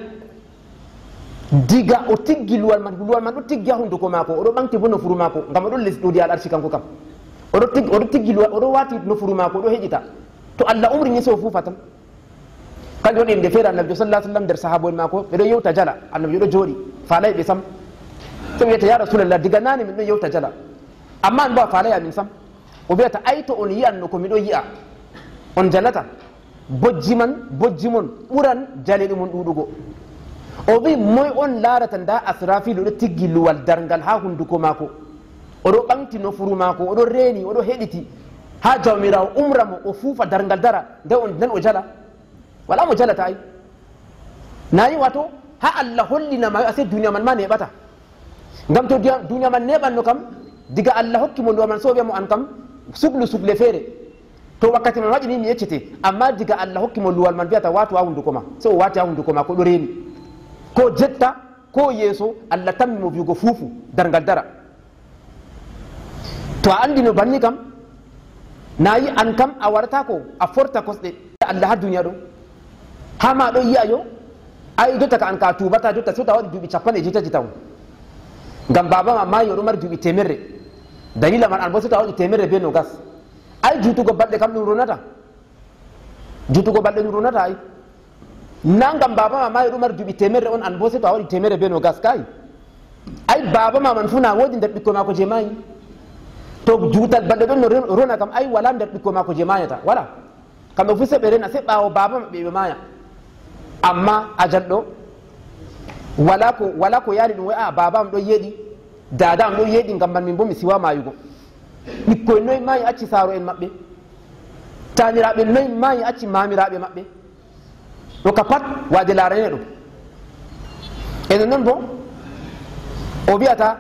diga o tiggi luwal man ɗo tiggi ha hunduko maako oɗo ɓanti bo nofuru maako ngam oɗon les ɗodi al arsi kanko kam oɗo tiggi luwal oɗo wati nofuru maako oɗo heƴita to allah umri ni so fuufa tan kanjum waɗi nde feere annabi sallah sallam nder sahaba en maako ɓeɗo yewta jala annabi ɗo jooɗi falay ɓe sam so wiyata ya rasulallah diga nane min ɗo yewta jala amma an bo a falay amin sam o wiyata ay to on yiyanno ko miɗo yi'a on jalata bojji mon ɓuran jaleɗe mon ɗuɗugo o wi moy on laarata nda asrafilu ɗo tiggi luwal dargal ha hunduko maako oɗo ɓanti nofuru maako oɗo reeni oɗo heɗiti ha jawmirawo umra mo o fuufa dargal dara nden o jala wala mo jalata ay nayi wato ha allah hollinama ase duniya man ma neɓata ngam to duniya man neɓanno kam diga allah hokkimo ndo man so wiyamo an kam suble feere to wakkati man waɗi ni mi yeccete amma diga allah hokkimo luwal man wiyata watu ha hunduko ma so o wati ha hunduko ma ko ɗo reeni ko jetta ko yeeso allah tammi mo wiugo fuufu dargal dara to a andi no banni kam nayi an kam a warata ko a forta kosɗe Allah ha duniya ɗo ha ma ɗo yi'a yo ai jotta ka an ka tubata jotta so ta waɗi duuɓi capanɗe jetati taw ngam baba ma mayi oɗo mari duuɓi temerre dalila man an bo so ta waɗi temerre be nogas ai jutugo balɗe kam ɗum ronata jutugo balɗe ɗum ronata ai na ngam baba ma mayi oɗo mari duuɓi temerre on an bo so ta waɗi temerre be nogas kay ai baba ma man fu na woodi nder ɓikkoy mako je mayi to juutal balɗe ɗon no rona kam ai wala nder ɓikkoy mako je mayata wala kamɓe fu seɓe rena se ɓawo baba maɓɓe ɓe maya amma ajal ɗo wala ko yaari ɗum way a baba am ɗo yeeɗi dada am ɗo yeeɗi ngam man min bo mi siwa mayugo ɓikkoy noyi mayi acci saaro en maɓɓe taniraɓe noyi mayi acci mamiraɓe maɓɓe ɗo ka pat waade larane ɗum enen noon bo o wiyata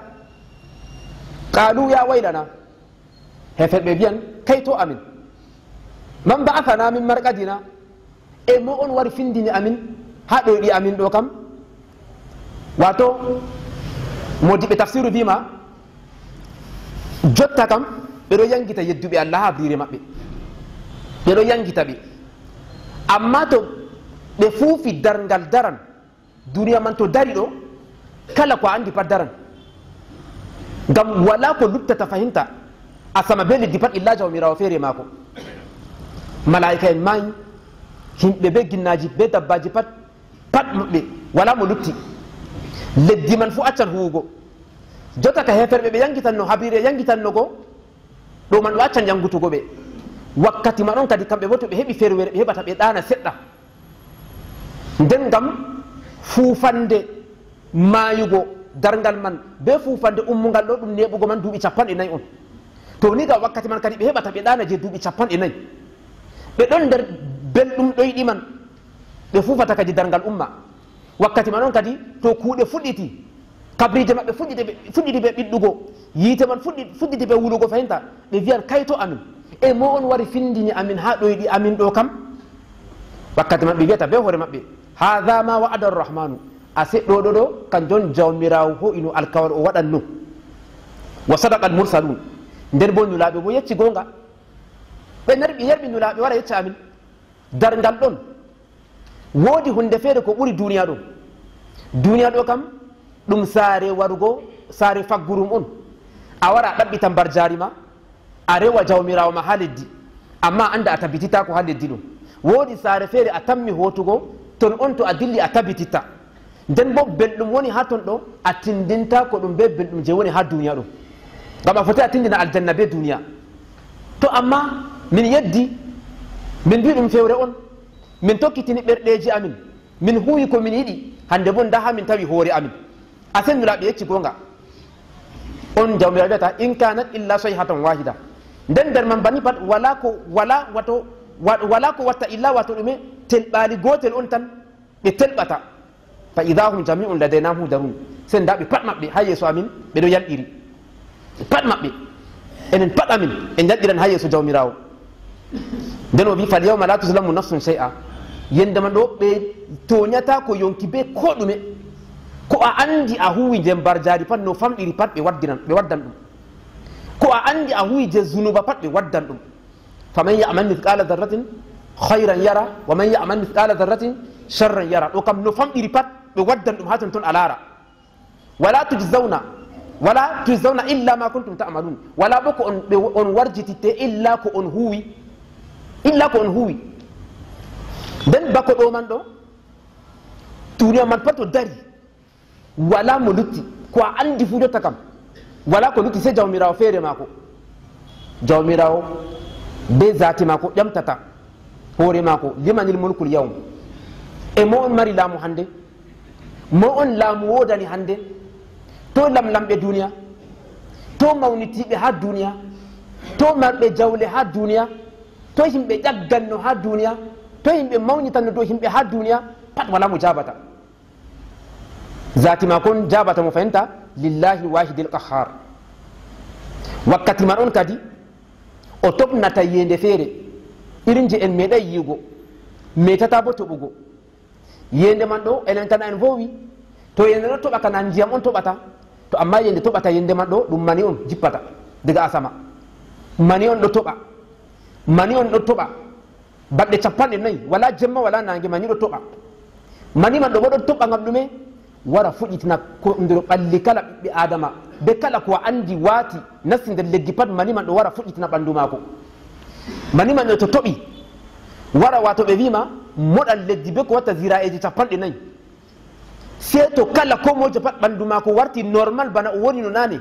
qalu ya waylana heferɓe mbiyan kayto amin man ba'athana min marqadina e mo on wari findini amin ha ɗoyɗi amin ɗo kam wato modiɓe tafsiru wima jotta kam ɓeɗo yangita yedduɓe Allah ha brire maɓɓe ɓeɗo yangita ɓe amma to ɓe fuufi darngal daran duniya man to dari ɗo kala ko andi pat daran ngam wala ko luttata fahinta a sama be leddi pat illa jawmirawo feere maako malaika en mayi himɓe be ginnaji be dabbaji pat maɓɓe wala mo lutti leddi man fu accan huwugo jotta ka heferɓe ɓe yangitanno habire yangitanno go ɗo man ɗo accan yangutugo ɓe wakkati ma ɗon kadi kamɓe bo to ɓe heɓi ferwere ɓe heɓata ɓe ɗana seɗɗa nden ngam fuufande mayugo darngal man be fuufande ummugal ɗo ɗum neɓugo man duuɓi 40 on to ni ga wakkati man kadi ɓe heɓata ɓe ɗana je duuɓi 40 ɓe ɗon nder belɗum ɗoyɗi man ɓe fuufata kadi darngal umma wakkati man on kadi to kuuɗe fuɗɗiti kabrije maɓɓe fuɗɗiti ɓe ɓiɗɗugo yiite man fuɗɗiti ɓe wulugo fahinta ɓe wiyan kayto amin e mo on wari findini amin ha ɗoyɗi amin ɗo kam wakkati man ɓe wiyata be hoore maɓɓe hadha ma wa'ada arrahmanu a seɗɗoɗo ɗo kan jon jawmirawo ho'inu alkawal o waɗanno wa sadaqa al mursalun nden bo nulaɓe bo yecci gonga ɓe yarɓi nulaɓe wara yecca amin darngal ɗon woodi hunde feere ko ɓuri duniya ɗo kam ɗum saare warugo saare faggurum on a wara a ɗaɓɓita mbar jari ma a rewa jawmirawo ma ha leddi amma anda a tabitita ko ha leddi ɗum woodi saare feere a tammi hotugo ton on to a dilli a tabititta nden bo belɗum woni ha ton ɗo a tindinta ko ɗum be belɗum je woni ha duniya ɗum ngam a foti a tindina aljanna be duniya to amma min yeddi min mbi ɗum fewre on min tokkitini ɓerɗeji amin min huwi ko min yiɗi hande bo nda ha min tawi hoore amin a sennulaɓe yecci gonga on jawmirawo wiyata in kanat illa sayhatan wahida nden nder man bani pat wala ko watta illa wato ɗume telɓali gotel on tan ɓe telɓata fa ida hum jami'un ladayna mudarun sen nda ɓe pat maɓɓe ha yeeso amin ɓeɗo yalɗiri pat maɓɓe enen pat amin en yalɗiran ha yeeso jawmirawo nden o wi fal yawma la tuzlamu nafsun shay'a yendema ɗo ɓe toñata ko yonki be ko ɗume ko a andi a huwi je mbar jari pat no famɗiri pat ɓe waddan ɗum ko a andi a huwi je zunuba pat ɓe waddan ɗum faman ya'mal mithqala dharratin khayran yara wa man ya'mal mithqala dharratin sharran yara ɗo kam no famɗiri pat ɓe waddan ɗum ha ton ton a laara wala tujzauna illa ma kuntum ta'malun wala bo ko on warjititte illa ko on huwi nden bako ɗo man ɗo duniya man pat o dari wala mo lutti ko a andi fu jotta kam wala ko lutti se jawmirawo feere mako jawmirawo be zati mako ƴamtata hoore mako limanil mulkul yawm e mo on mari laamu hande mo on laamu wodani hande to lamlamɓe duniya to mawnitiɓe ha duniya to marɓe jawle ha duniya to yimɓe ƴagganno ha duniya to yimɓe mawnitanno dow yimɓe ha duniya pat wala mo jabata zati ma kon jabata mo fahimta lillahi wahidil qahhar wakkati man on kadi o toɓnata yende feere irin je en meeɗay yiigo metata bo toɓugo yende man ɗo enen tan en vowi to yende ɗo toɓa kana ndiyam on toɓata to amma yende toɓata yende man ɗo ɗum mani on jippata daga asama mani on ɗo toɓa mani on ɗo toɓa balɗe 40 wala jemma wala nange mani ɗo toɓa mani man ɗo bo ɗo toɓa ngam ɗume wara fuɗitina ko nder ɓalli kala ɓiɓɓe adama be kala ko andi waati nasti nder leddi pat mani man ɗo wara fuɗitina ɓandu maako mani man ɗo to toɓi wara wato ɓe wima moɗan leddi be ko watta zira'eji 40 sei to kala ko mojo pat ɓandu maako warti normal bana o woni no nane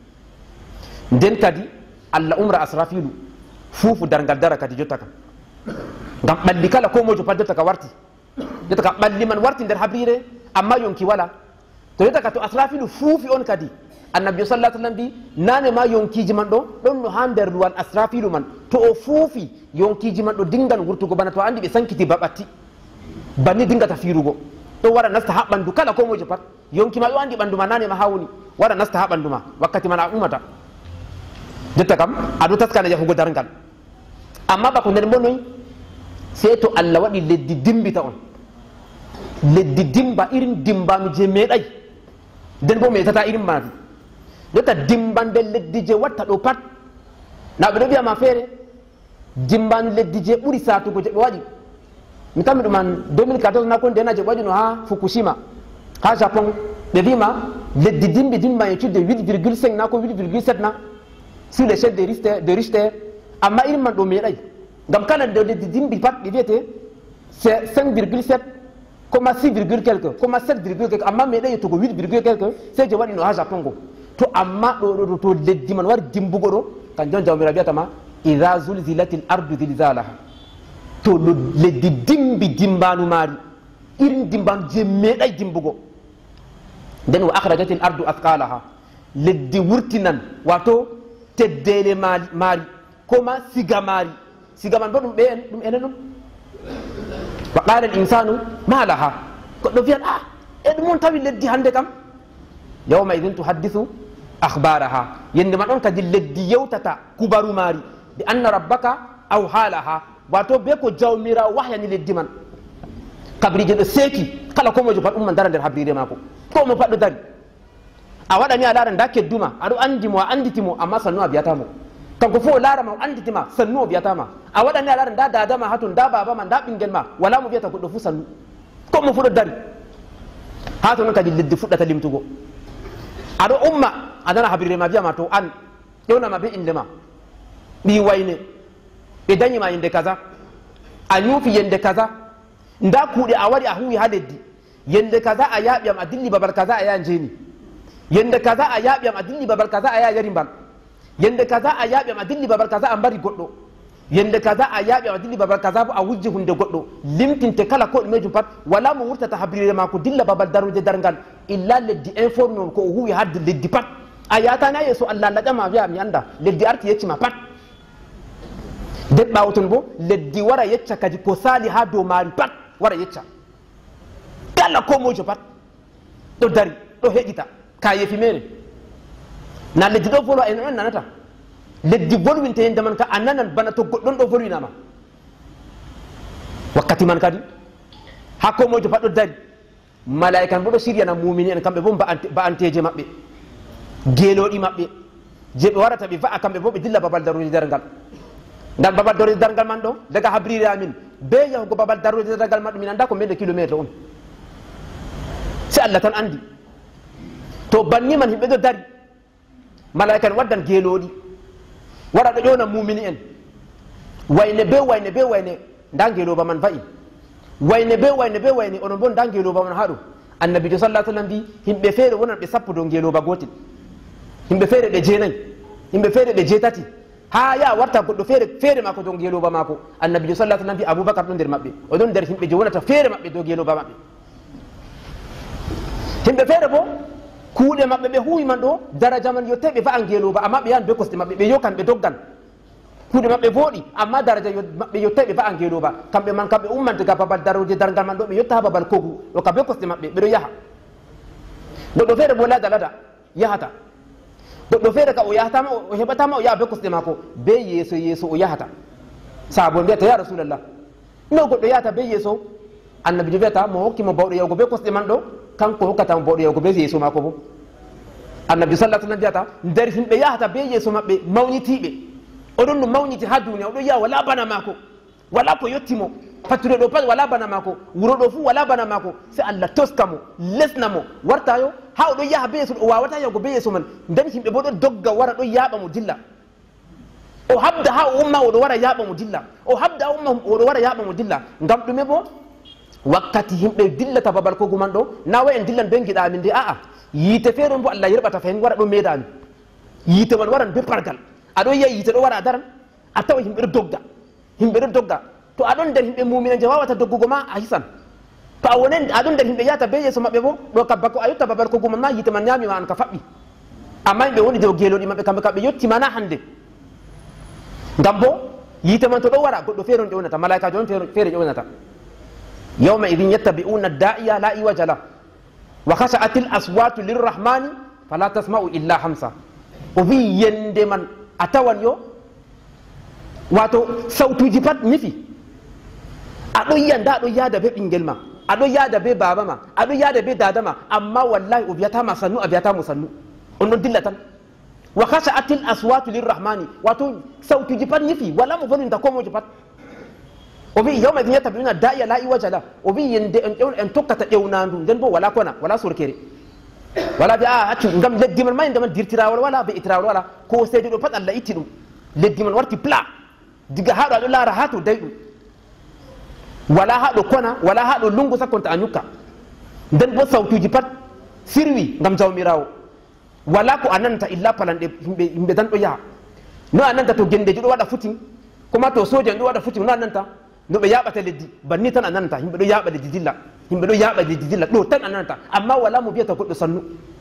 nden kadi Allah umra asrafilu fuufu dargal dara kadi jotta kam ngam ɓalli kala ko mojo pat jotta ka warti jotta ka ɓalli man warti nder habrire amma yonki wala to jotta ka to asrafilu fuufi on kadi annabi sallallahu alaihi wasallam bi nane ma yonkiji man ɗo ɗon no ha nder luwal asrafilu man to o fuufi yonkiji man ɗo dingan wurtugo bana to andi ɓe sankiti baɓatti banni dingata firugo ɗo wara nasta ha ɓandu kala ko mojo pat yonki ma ɗo andi ɓandu ma nane ma ha woni wara nasta ha ɓandu ma wakkati man a umata jotta kam aɗo taskana yahugo dargal amma bako nder bonoy sei to Allah waɗi leddi dimbita on leddi dimba irin dimbami je meeɗay nden bo metata irin maadi jotta dimbande leddi je watta ɗo pat na ɓe ɗo wiyama feere dimbani leddi je ɓuri satugo je ɓe waɗi mi tammi ɗuman 2014 na ko ndena je ɓe waɗino ha Fukushima ha Japon ɓe wima leddi dimba e cudde 8,5 na ko 8,7 na sur l'échelle de Richter amma irin man ɗo meeɗay ngam kala nde leddi dimbi pat ɓe wiyete c'est 5,7 comme 6, quelque comme 7, quelque amma meeɗay yettugo 8, quelque sei je waɗino ha Japon go to amma ɗo to leddi man wari dimbugo ɗo kanjum jawmira wiyatama idha zulzilatil ardu zilzalaha to leddi dimbi dimbanu maari irin dimbanu je meeɗay dimbugo nden wa akhrajatil ardu athqalaha leddi wurtinan wato teddele maari koma siga maari siga man bo ɗum ene ɗum wa qala al insanu ma laha goɗɗo wiyan e ɗum on tawi leddi hande kam yawma idin tuhaddisu akhbaraha yende man on kadi leddi yewtata kubaru maari bi anna rabbaka aw halaha wato be ko jawmira wahyani leddi man kabrije ɗo seeki kala ko mojo pat umma dara nder habrire mako ko mo pat ɗo dari a waɗani a laara nda kedduma aɗo andimo a anditimo amma sannu a biyatamo kanko fo o laarama o anditima sannu o biyatama a waɗani a laara nda dadama hatton nda babama nda ɓinguel ma wala mo wiyata goɗɗo fu sannu ko mo fu ɗo dari ha to noon kadi leddi fuɗɗata limtugo aɗo umma adana habrire ma wiyama to an ƴewnama be inde ma ɓi wayne ɓe dañima yende kaza a ñuufi yende kaza nda kuuɗe a waɗi a huwi ha leddi yende kaza a yaaɓiyam a dilli babal kaza a yaha jeeni yende kaza a yaaɓiyam a dilli babal kaza a yaha yari mbal yende kaza a yaaɓiyam a dilli babal kaza a mbari goɗɗo yende kaza a yaaɓiyam a dilli babal kaza bo a wujji hunde goɗɗo limtinte kala ko ɗumejum pat wala mo wurtata habrire mako dilla babal darude dargal illa leddi informe on ko o huwi hadde leddi pat a yatani a yeeso Allah laƴama wiya mi anda leddi arti yeccima pat nden ɓawo ton bo leddi wara yecca kadi ko sali ha dow maari pat wara yecca kala ko mojo pat ɗo dari ɗo heƴita ka yeefi mere na leddi ɗo volwa en on nanata leddi volwinte yende man ka a nanan bana to goɗɗon ɗo volwinama wakkati man kadi ha ko mojo pat ɗo dari malaika bo ɗo siryana mumini en kamɓe bo ba'anteje maɓɓe geeloɗi maɓɓe je ɓe warata ɓe va'a kamɓe bo ɓe dilla babal darude dargal ngam babal darude dargal man ɗo daga habrire amin be yahugo babal darude dargal man ɗum min anda ko mbende kilométre on si Allah tan andi to banni man himɓe ɗo dari malaika en waddan geeloɗi wara ɗo ƴewna mumini en wayne be wayne nda geeloba man va'i wayne be wayne onon bo nda geeloba man haɗo annabijo sallallahu alaihi wasallam bi himɓe feere wonan ɓe sappo dow geeloba gotel himɓe feere ɓe jeenayi himɓe feere ɓe jeetati ha ya warta goɗɗo feere mako dow geeloba mako annabijo sallallahu alaihi wasallam bi aboubacar ɗo nder maɓɓe oɗon nder himɓe je wonata feere maɓɓe dow geeloba maɓɓe himɓe feere bo kuuɗe maɓɓe ɓe huwi man ɗo daraja man yotte ɓe va'an geeloba amma ɓe yahan be kosɗe maɓɓe ɓe yokan ɓe doggan kuuɗe maɓɓe vooɗi amma daraja maɓɓe yotte ɓe va'an geeloba kamɓe man kamɓe umman daga babal daroje dargal man ɗo ɓe yotta ha babal kogu ɗo ka be kosɗe maɓɓe ɓeɗo yaha goɗɗo feere bo lada yahata goɗɗo feere ka o yahatama o heɓatama o yaha be kosɗe mako be yeeso o yahata saabo mbiyata ya rasulallah no goɗɗo yahata be yeeso annabijo wiyata mo hokkimo bawɗo yahugo be kosɗe man ɗo kanko hokkatamo bawɗo yahugo be yeeso mako bo annabi sallallahu alaihi wasallam wiyata nder himɓe yahata be yeeso maɓɓe mawnitiɓe odon no mawniti ha duniya odo ya wala bana mako wala ko yottimo fattude do pat wala bana mako wuro do fu wala bana mako sai Allah toskamo lesnamo wartayo ha odo yaha be yeso o wawata yago be yeso man den himbe bo do dogga wara do yaba mo dilla o habda ha umma o do wara yaba mo dilla o habda umma o do wara yaba mo dilla ngam dume bo wakkati himbe dillata babal ko gumando nawa en dillan be ngida min de a yite fere bo Allah yerbata fa en wara do medani yite man waran be pargal ado yite do wara daran ataw himbe do dogga to adon der himbe mu'mina jawawata doggugo ma a hisan to a wonen adon der himbe yata be yeso mabbe bo do kabba ko ayutta babal ko gumma yite man nyami ma an ka fabbi amma be woni do gelodi mabbe kambe yotti mana hande gambo yite man to do wara goddo fere on jonata malaika jon fere jonata yawma idhin yattabi'una ad-da'iya la iwajala wa khasha'atil aswatu lirrahmani fala tasma'u illa hamsa o bi yende man atawan yo wato sautuji pat nifi aɗo yiyanda aɗo yada be ɓingel ma aɗo yada be baba ma aɗo yada be dada ma amma wallahi o wiyatama sannu a wiyatamo sannu on ɗon dilla tan wa khasha'atil aswatu lirrahmani wato sautuji pat nifi wala mo volinta komojo pat o wi yawma idin yattabi'una da'iya la iwaja la o wi yende en tokkata ƴewnandu nden bo wala kona wala sorkere wala bi a accu ngam leddi man mayde man dirtirawol wala be itirawol wala ko seedi ɗo pat Allah itti ɗum leddi man warti plat diga haɗo aɗo laara ha to dayi ɗum wala haɗo kona wala haɗo lungu sakkonta a ñukka nden bo sawtuji pat sirwi ngam jawmirawo wala ko a nanta illa palanɗe yimɓe tan ɗo yaha no a nanta to gendeji ɗo waɗa footing kuma to soja en ɗo waɗa footing no a nanta no ɓe yaɓata leddi banni tan a nanta yimɓe ɗo yaɓa leddi dilla yimɓe ɗo yaɓa leddi dilla ɗo tan a nanta amma wala mo biyata goɗɗo sannu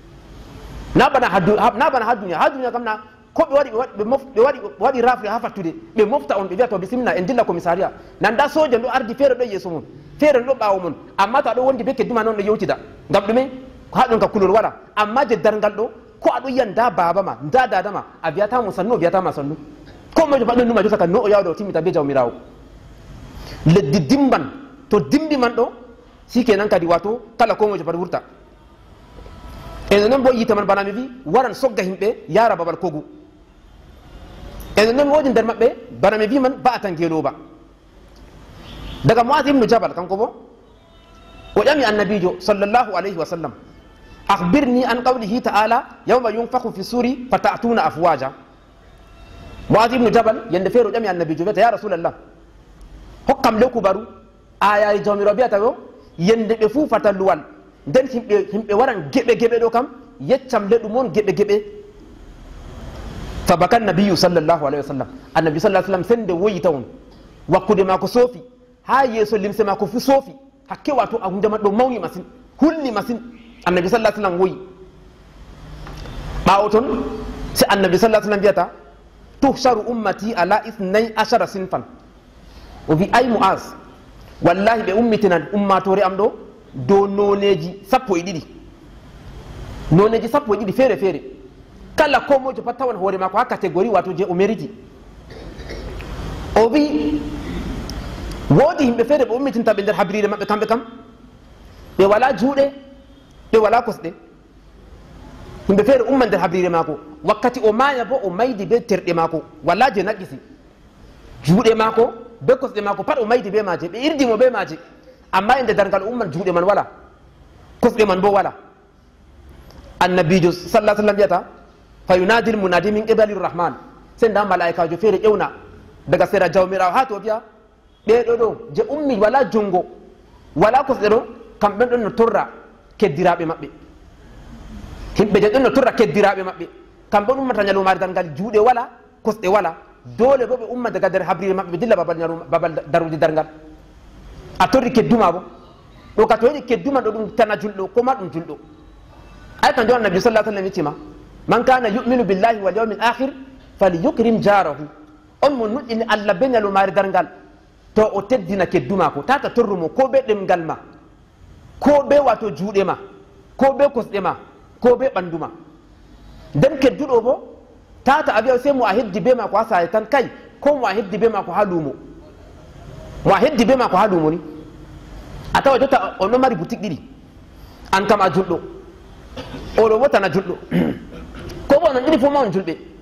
na bana ha duniya kam na ko ɓe waɗi rafle ha fattude ɓe mofta on ɓe wiya to bisimilla en dilla commissariat nanda soja ɗo ardi feere ɗo yeeso mon feere ɗo ɓaawo mon amma to aɗo wondi be kedduma noon ɗo yewtida ngam ɗume ha ɗon ka kulol wala amma je darngal ɗo ko aɗo yiya nda baba ma nda dada ma a wiyatamo sannu o wiyatama sannu ko mojo pat ɗon numajo saka no o yawde o timmita be jawmirawo leddi dimban to dimbi man ɗo sikenan kadi wato kala ko mojo pat wurta ene noon bo yite man bana mi wi waran sogga himɓe yara babal kogu ene noon woodi nder maɓɓe bana mi wi man ba atan geloba daga Mu'adh ibn Jabal kanko bo o ƴami annabijo sallllahu alayhi wa sallam akhbirni an qawlihi ta'ala yawma yunfakhu fi suri fatatuna afwaja Mu'adh ibn Jabal yende feere o ƴami annabijo wiyata ya rasulallah hokkam le kubaru ayayi jawmirawo biyata yo yende ɓe fuu fatalluwal nden himɓe waran geɓe ɗo kam yeccam le ɗum on geɓe fa baka nabiyu sallllahu alayhi wa sallam annabi sallah sallam sende woyi tawon wakkude mako soofi ha yeeso limse mako fu soofi hakke wato a hunde man ɗo mawni masine hulni masine annabi sallah sallam woyi ɓawo toon si annabi sallah sallam wiyata tuhsaru ummati ala 12 sinfan o wi ay Mu'az wallahi ɓe ummitinan ummatore am ɗo dow noneji 12 noneji 12 feere feere kala ko mojo pat tawan hoore mako ha catégorie wato je o mériti o wi woodi himɓe feere ɓe ummitinta ɓe nder habrire maɓɓe kamɓe kam ɓe wala juuɗe ɓe wala kosɗe himɓe feere umma nder habrire mako wakkati o maya bo o maydi be terɗe mako wala je naqqisi juuɗe mako be kosɗe mako pat o maydi be maje ɓe irdimo be maje amma inde dargal umman juuɗe man wala kosɗe man bo wala annabijo sallah sallam wiyata fa yunadi l munadi min qibali rrahman se nda malaikajo feere ƴewna daga sera jawmirawo ha to wiya ɓeɗo ɗo je ummi wala jungo wala kosɗe ɗo kamɓen ɗon no torra keddiraɓe maɓɓe himɓe je ɗon no torra keddiraɓe maɓɓe kamɓe on ummata ñalumari dargal juuɗe wala kosɗe wala dole bo ɓe umma daga nder habrire maɓɓe ɓe dilla babal darude dargal a torri kedduma bo ɗo ka to heɗi kedduma ɗo ɗum tana julɗo koma ɗum julɗo ay kanjum annabi sallah sallam wittima man kana yuminu billahi wal yawmil akhir falyukrim jarahu on mo nuɗɗini Allah be ñalumari dargal to o teddina keddumako tata torrumo ko be ɗemgal ma ko be wato juuɗe ma ko be kosɗe ma ko be ɓandu ma nden kedduɗo bo tata a wiya sey mo a heddi be mako ha saare tan kay ko mo a heddi be mako ha luumo mo a heddi be mako ha luumo ni a tawa jotta on ɗo mari boutique ɗiɗi an kam a julɗo oɗo bo tan a julɗo ko bo onon ɗiɗi fof ma on julɓe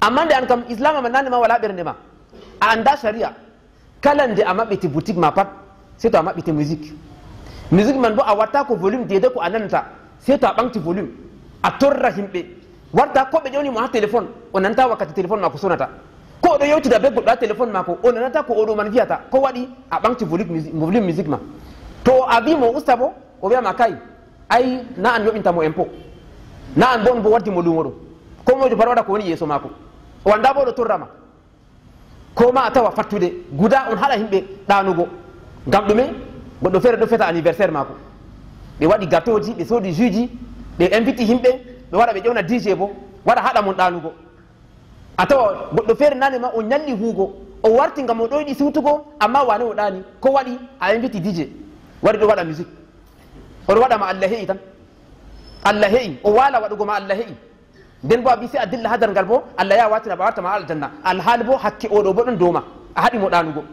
amma nde an kam islam man nane ma wala ɓernde ma a anda sharia kala nde a maɓɓiti boutique ma pat c'est to a maɓɓiti musique man bo a watta ko volume dede ko a nanata c'est to a ɓangti volume a torra himɓe warta ko ɓe ƴewnimo ha téléphone o nanta wakkati téléphone mako sonata ko oɗo yewtida be goɗɗo ha téléphone mako o nanata ko oɗo man wiyata ko waɗi a ɓangti volume musique ma to a wimo usta bo o wiyama kay ay na an yoɓintamo impôt na an bo on bo waddimo lumo ɗo ko mojo pat waɗa ko woni yeeso mako o anda bo ɗo torrama ko ma a tawa fattude guda on haɗa himɓe ɗanugo ngam ɗume goɗɗo feere ɗo feta anniversaire mako ɓe waɗi gâteau ji ɓe soodi jus ji ɓe inviti himɓe ɓe waɗa ɓe ƴewna dj bo waɗa haɗa mon ɗanugo a tawa goɗɗo feere nane ma o ñalli huugo o warti ngam o ɗo yiɗi siwtugo amma wane o ɗani ko waɗi a inviti dj wari ɗo waɗa musique oɗo waɗama allah heƴi tan allah heƴi o waala waɗugo ma allah heƴi nden bo a ɓi se a dilla hadar ngal bo allah ya watina ɓa wartama aljanna alhaali bo hakke oɗo bo ɗon dowma a haɗimo ɗanugo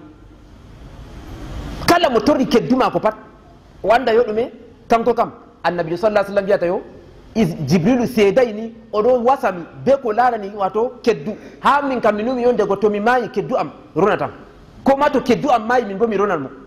kala mo torri kedduma ko pat o anda yo ɗume kanko kam annabijo sallah sallam wiyata yo jibrilu seedayni oɗo wasami be ko larani wato keddu ha min kam mi numi yo ndego to mi maayi keddu am ronatam ko ma to keddu am maayi min bo mi ronan mo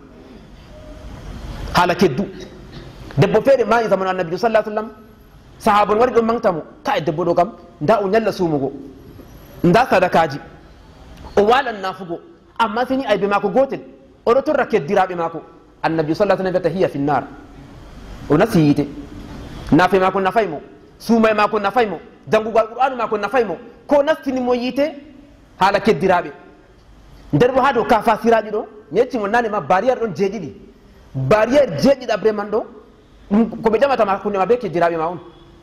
haala keddu debbo feere maayi zamanu annabijo sallah sallam sahaba wari ɗon mantamo ka e debbo ɗo kam nda o ñalla sumugo nda sadakaji o walan nafugo amma sini aybe mako gotel oɗo torra keddiraɓe mako annabi sallah sallam wiyata hiya finnar o nasi yiite nafe mako nafaymo suumay mako nafaymo jangugal qur'anu mako nafaymo ko nastinimo yiite haala keddiraɓe nder bo ha dow ka fasiraji ɗo mi yeccimo nane ma barriére ɗon jeeɗiɗi barriére jeeɗiɗabre man ɗo ɗum koɓe ƴamatama hakkunde ma be keddiraɓe ma on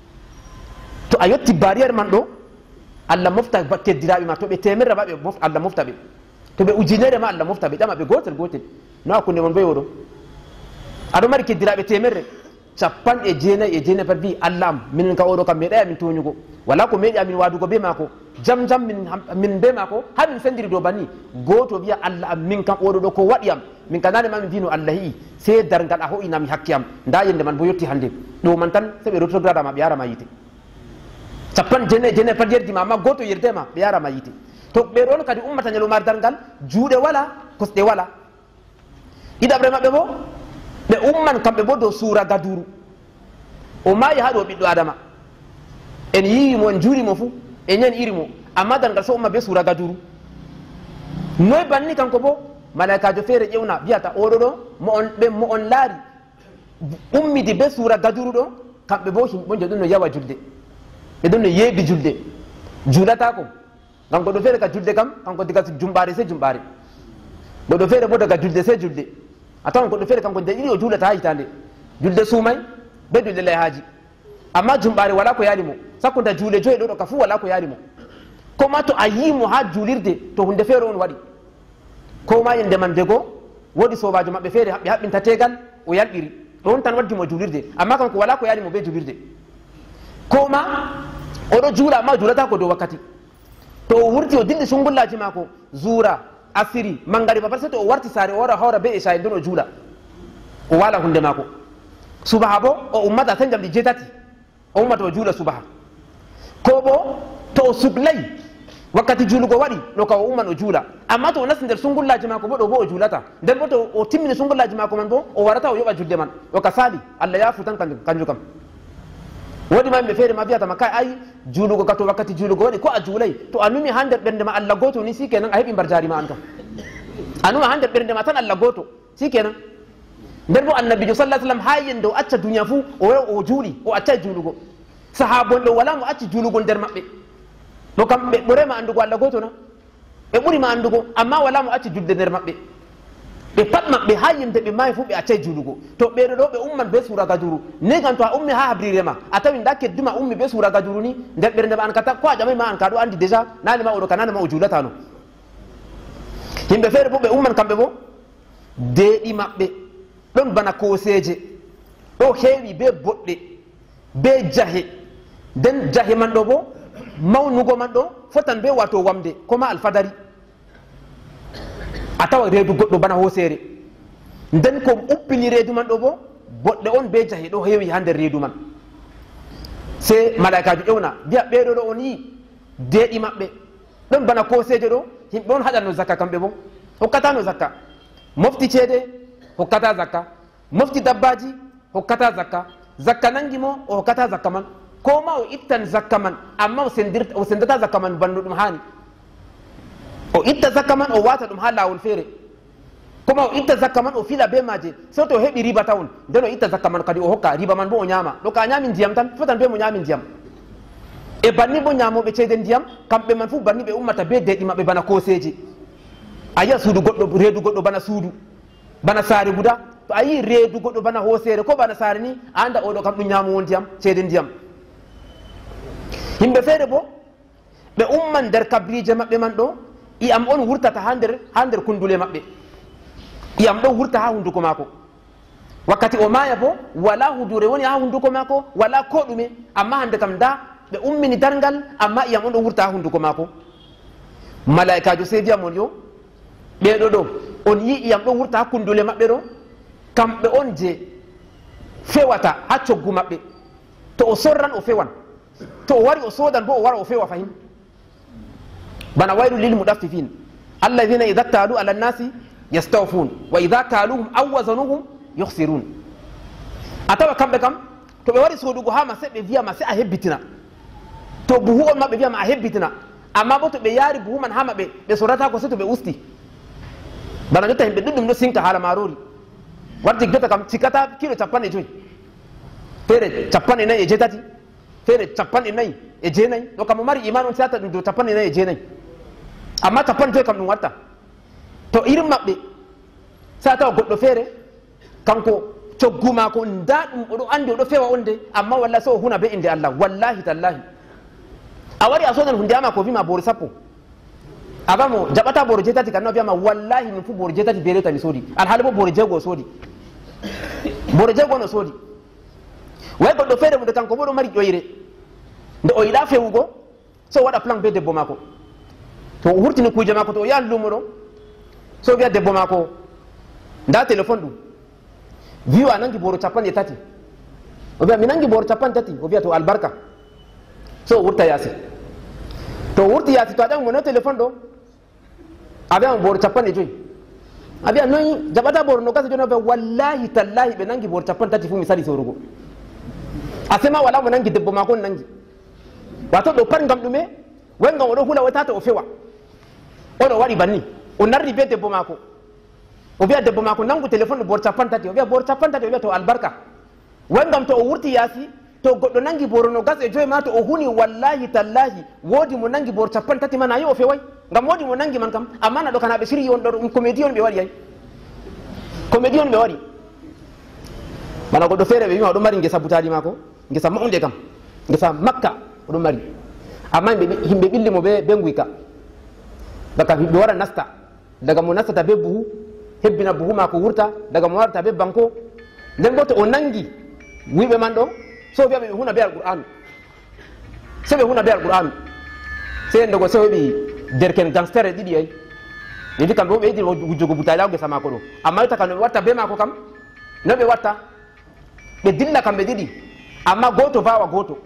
to a yetti barriére man ɗo allah mofta keddiraɓe ma to ɓe temerre ma allah mofta ɓe to ɓe ujunere ma allah mofta ɓe ƴama ɓe gotel gotel no hakkunde mon boyo ɗo aɗo mari keddiraɓe temerre capanɗe jeenayyi e jeenayyi pat wi allah am minen ka oɗo kam meeɗayi amin toñugo wala ko meeɗi amin wadugo be mako jam jam min be mako ha min sendiri dow banni goto wiya allah am min kam oɗo ɗo ko waɗi am min ka nane ma min mbino allah heeƴi se dargal a hoƴinami hakke am nda yende man bo yetti hande ɗo man tan se ɓe retrogradama ɓe yarama yite capan jeenayyi pat yerdima amma goto yerdema ɓe yarama yite to ɓe ɗon kadi ummata ñalowmare dargal juuɗe wala kosɗe wala ɗiɗaɓre maɓɓe bo ɓe umman kamɓe bo dow suura gaduru o maayi ha ɗo ɓiɗɗo adama en yiwimo en juurimo fuu e ñani irimo amma dargal so umma be suura gaduru noy banni kanko bo malaikajo feere ƴewna wiyata oɗo ɗo mo on laari ummidi be suura gaduru ɗo kamɓe bo himɓe je ɗum no yawa julde ɓe ɗum no yeebi julde juulatako ngam goɗɗo feere ka julde kam kanko diga jumɓare se jumɓare goɗɗo feere bo daga julde se julde a tawan goɗɗo feere kanko nde ɗiɗi o juulata ha hitande julde suumay be julde layhaji amma jumɓare wala ko yaalimo sakkunta juule joyi ɗo ɗo ka fuu wala ko yaalimo ko ma to a yimo ha juulirde to hunde feere on waɗi ko ma yende man dego woodi sobajo maɓɓe feere ɓe haɓɓinta tegal o yalɓiri ɗon tan waddimo juulirde amma kanko wala ko yaalimo be juulirde ko ma oɗo juula amma juulata ko dow wakkati to o wurti o dilli sungullaji mako zuura asiri mangari ba se to o warti saare o wara hawra be isha'i nden o juula o wala hunde mako subaha bo o ummata tan jamɗi jeetati o ummata o juula subaha ko bo to o suglay wakkati juulugo waɗi ɗo ka o umman o juula amma to o nasti nder sungullaji mako bo ɗo bo o juulata nden bo to o timmini sungullaji mako man bo o warata o yoɓa julde man o ka saali allah yaafu tan kanjum kam woodi ma yimɓe feere ma wiyatama kay ay juulugo ka to wakkati juulugo waɗi ko a juulay to a numi ha nder ɓernde ma allah goto ni si kenan a heeɓi mbar jari ma an kam a numa ha nder ɓernde ma tan allah goto si kenan nden bo annabijo sallah sallam ha yende o acca duniat fuu o juuɗi o accay juulugo sahabon ɗo wala mo acci juulugo nder maɓɓe ɗo kam ɓe ɓurema andugo allah goto na ɓe ɓurima andugo amma wala mo acci julde nder maɓɓe ɓe pat maɓɓe ha yimde ɓe maayi fuu ɓe accay juulugo to ɓeɗo ɗo ɓe umman be suura gaduru ni kam to a ummi ha habrire ma a tawi nda kedduma ummi be suura gaduru ni nder ɓernde ma an kata ko a ƴamay ma an ka ɗo andi déjà nane ma oɗo ka nane ma o juulatano yimɓe feere bo ɓe umman kamɓe bo deeɗi maɓɓe ɗon bana koseje ɗo heewi be boɗɗe be jahe nden jahe man ɗo bo mawnugo man ɗo fotan be wato wamde koma alfadari a tawa reedu goɗɗo bana hosere nden ko uppini reedu man ɗo bo boɗɗe on be jahe ɗo heewi ha nder reedu man se malaikajo ƴewna mbiya ɓeɗo ɗo on yi deeɗi maɓɓe ɗon bana koseje ɗo yimɓe on haɗanno zakka kamɓe bo hokkatano zakka, mofti ceede hokkata zakka, mofti dabbaji hokkata zakka, zakka nangi mo o hokkata zakka man, ko ma o ittan zakka man amma o sendata zakka man banno ɗum hani, o itta zakka man o wata ɗum ha lawol feere, kuma o itta zakka man o fila be maje so to o heɓi riba tawon nden o itta zakka man kadi o hokka riba man bo o ñama ɗo ka ñami ndiyam tan fotan be mo ñami ndiyam. E banni bo ñamoɓe ceede ndiyam kamɓe man fu banni ɓe ummata be deɗi maɓɓe bana koseje. A yiya suudu goɗɗo reedu goɗɗo bana suudu bana saare guda, to a yi reedu goɗɗo bana hosere ko bana saare ni a anda oɗo kam ɗum ñamowo ndiyam ceede ndiyam. Yimɓe feere bo ɓe umman nder kabrije maɓɓe man ɗo iyam on wurtata ha nder kundule maɓɓe, iyam ɗon wurta ha hunduko maako, wakkati o maaya bo wala hudure woni ha hunduko maako wala ko ɗume, amma hande kam da ɓe ummini darngal amma iyam on ɗon wurta ha hunduko maako. Malaikajo seediyamon yo ɓeɗo ɗo on yi iyam ɗon wurta ha kundule maɓɓe ɗo, kamɓe on je fewata ha coggu maɓɓe, to o sorran o fewan, to o wari o sodan bo o wara o fewa fahin. Bana waylu lil mudaffifin alladhina idha talu ala nnasi yastawfun wa idha kaluhum aw wazanuhum yukhsirun. A tawa kamɓe kam to ɓe wari sodugo ha ma se ɓe wiyama se a hebbitina, to buhu on maɓɓe wiyama a hebbitina, amma bo to ɓe yaari buhu man ha maɓɓe ɓe sorata ko se to ɓe usti. Bana jotta himɓe ɗuɗɗum ɗo sinka haala marori, warti jotta kam cikkata kilo 50, feere 49, feere 49, ɗo kam mo mari iman on sata ɗum dow 49, amma 50 kam ɗum watta. To irin maɓɓe sa tawa goɗɗo feere kanko coggu maako nda ɗum oɗo andi oɗo fewa on de, amma walla so o huna be inde Allah, wallahi tallahi a wari a sodan hunde ama ko wima boore 10 abamo jaɓata boore 7 kan no wiyama wallahi min fu boore 7 be reta mi soodi, alhaali bo boore 6 o soodi, boore 6 on o soodi. Way goɗɗo feere mude kanko bo ɗo mari ƴoyre, nde o yiɗa fewugo so waɗa plan be debbo maako, to o wurtini kuje maako to o yahan lumo ɗo so wiya debbo maako nda téléphone ɗum wiwa a nangi booro 30, o wiya mi nangi booro 30, o wiya to albarka, so o wurta yaasi, to o wurti yaasi to a ƴamimo no téléphone ɗo a wiyama booro 50, a wiya noyi jaɓata booro 29, o wiya wallahi tallahi ɓe nangi booro 30 fu mi sali sorugo, a sema wala mo nangi debbo maako on nangi, wato ɗo pat ngam ɗume, way ngam oɗo hula way tata o fewa, oɗo waɗi banni o narri be debbo maako, o wiya debbo maako nangu téléphone ɗo booro 30, o wiya booro 30, o wiya to albarka, way ngam to o wurti yaasi to goɗɗo nangi booro 25 ma to o huni wallahi tallahi woodi mo nangi booro 30 man ayi o feway, ngam woodi mo nangi man kam, amma na ɗo kana ɓe siryi on ɗo ɗum comédie on ɓe waɗi ay, comédie on ɓe waɗi. Bana goɗɗo feere ɓe wima oɗo mari ngesa butali maako, ngesa maunde kam, ngesa makka oɗo mari, amma himɓe ɓilli mo be nguyka, daga himɓe wara nasta, daga mo nastata be buhu hebbina buhu maako wurta, daga mo warata be banko, nden bo to o nangi wiɓe man ɗo so wiya ɓe huna be alqur'anu, se ɓe huna be alqur'anu, se ndego se heɓi derken gangstere ɗiɗi ay, ɓe mbi kamɓe bo ɓe yiɗi wujjogo butali ha gesa maako ɗo, amma yotta kam no ɓe watta be maako kam no ɓe watta, ɓe dilla kamɓe ɗiɗi, amma goto vawa goto,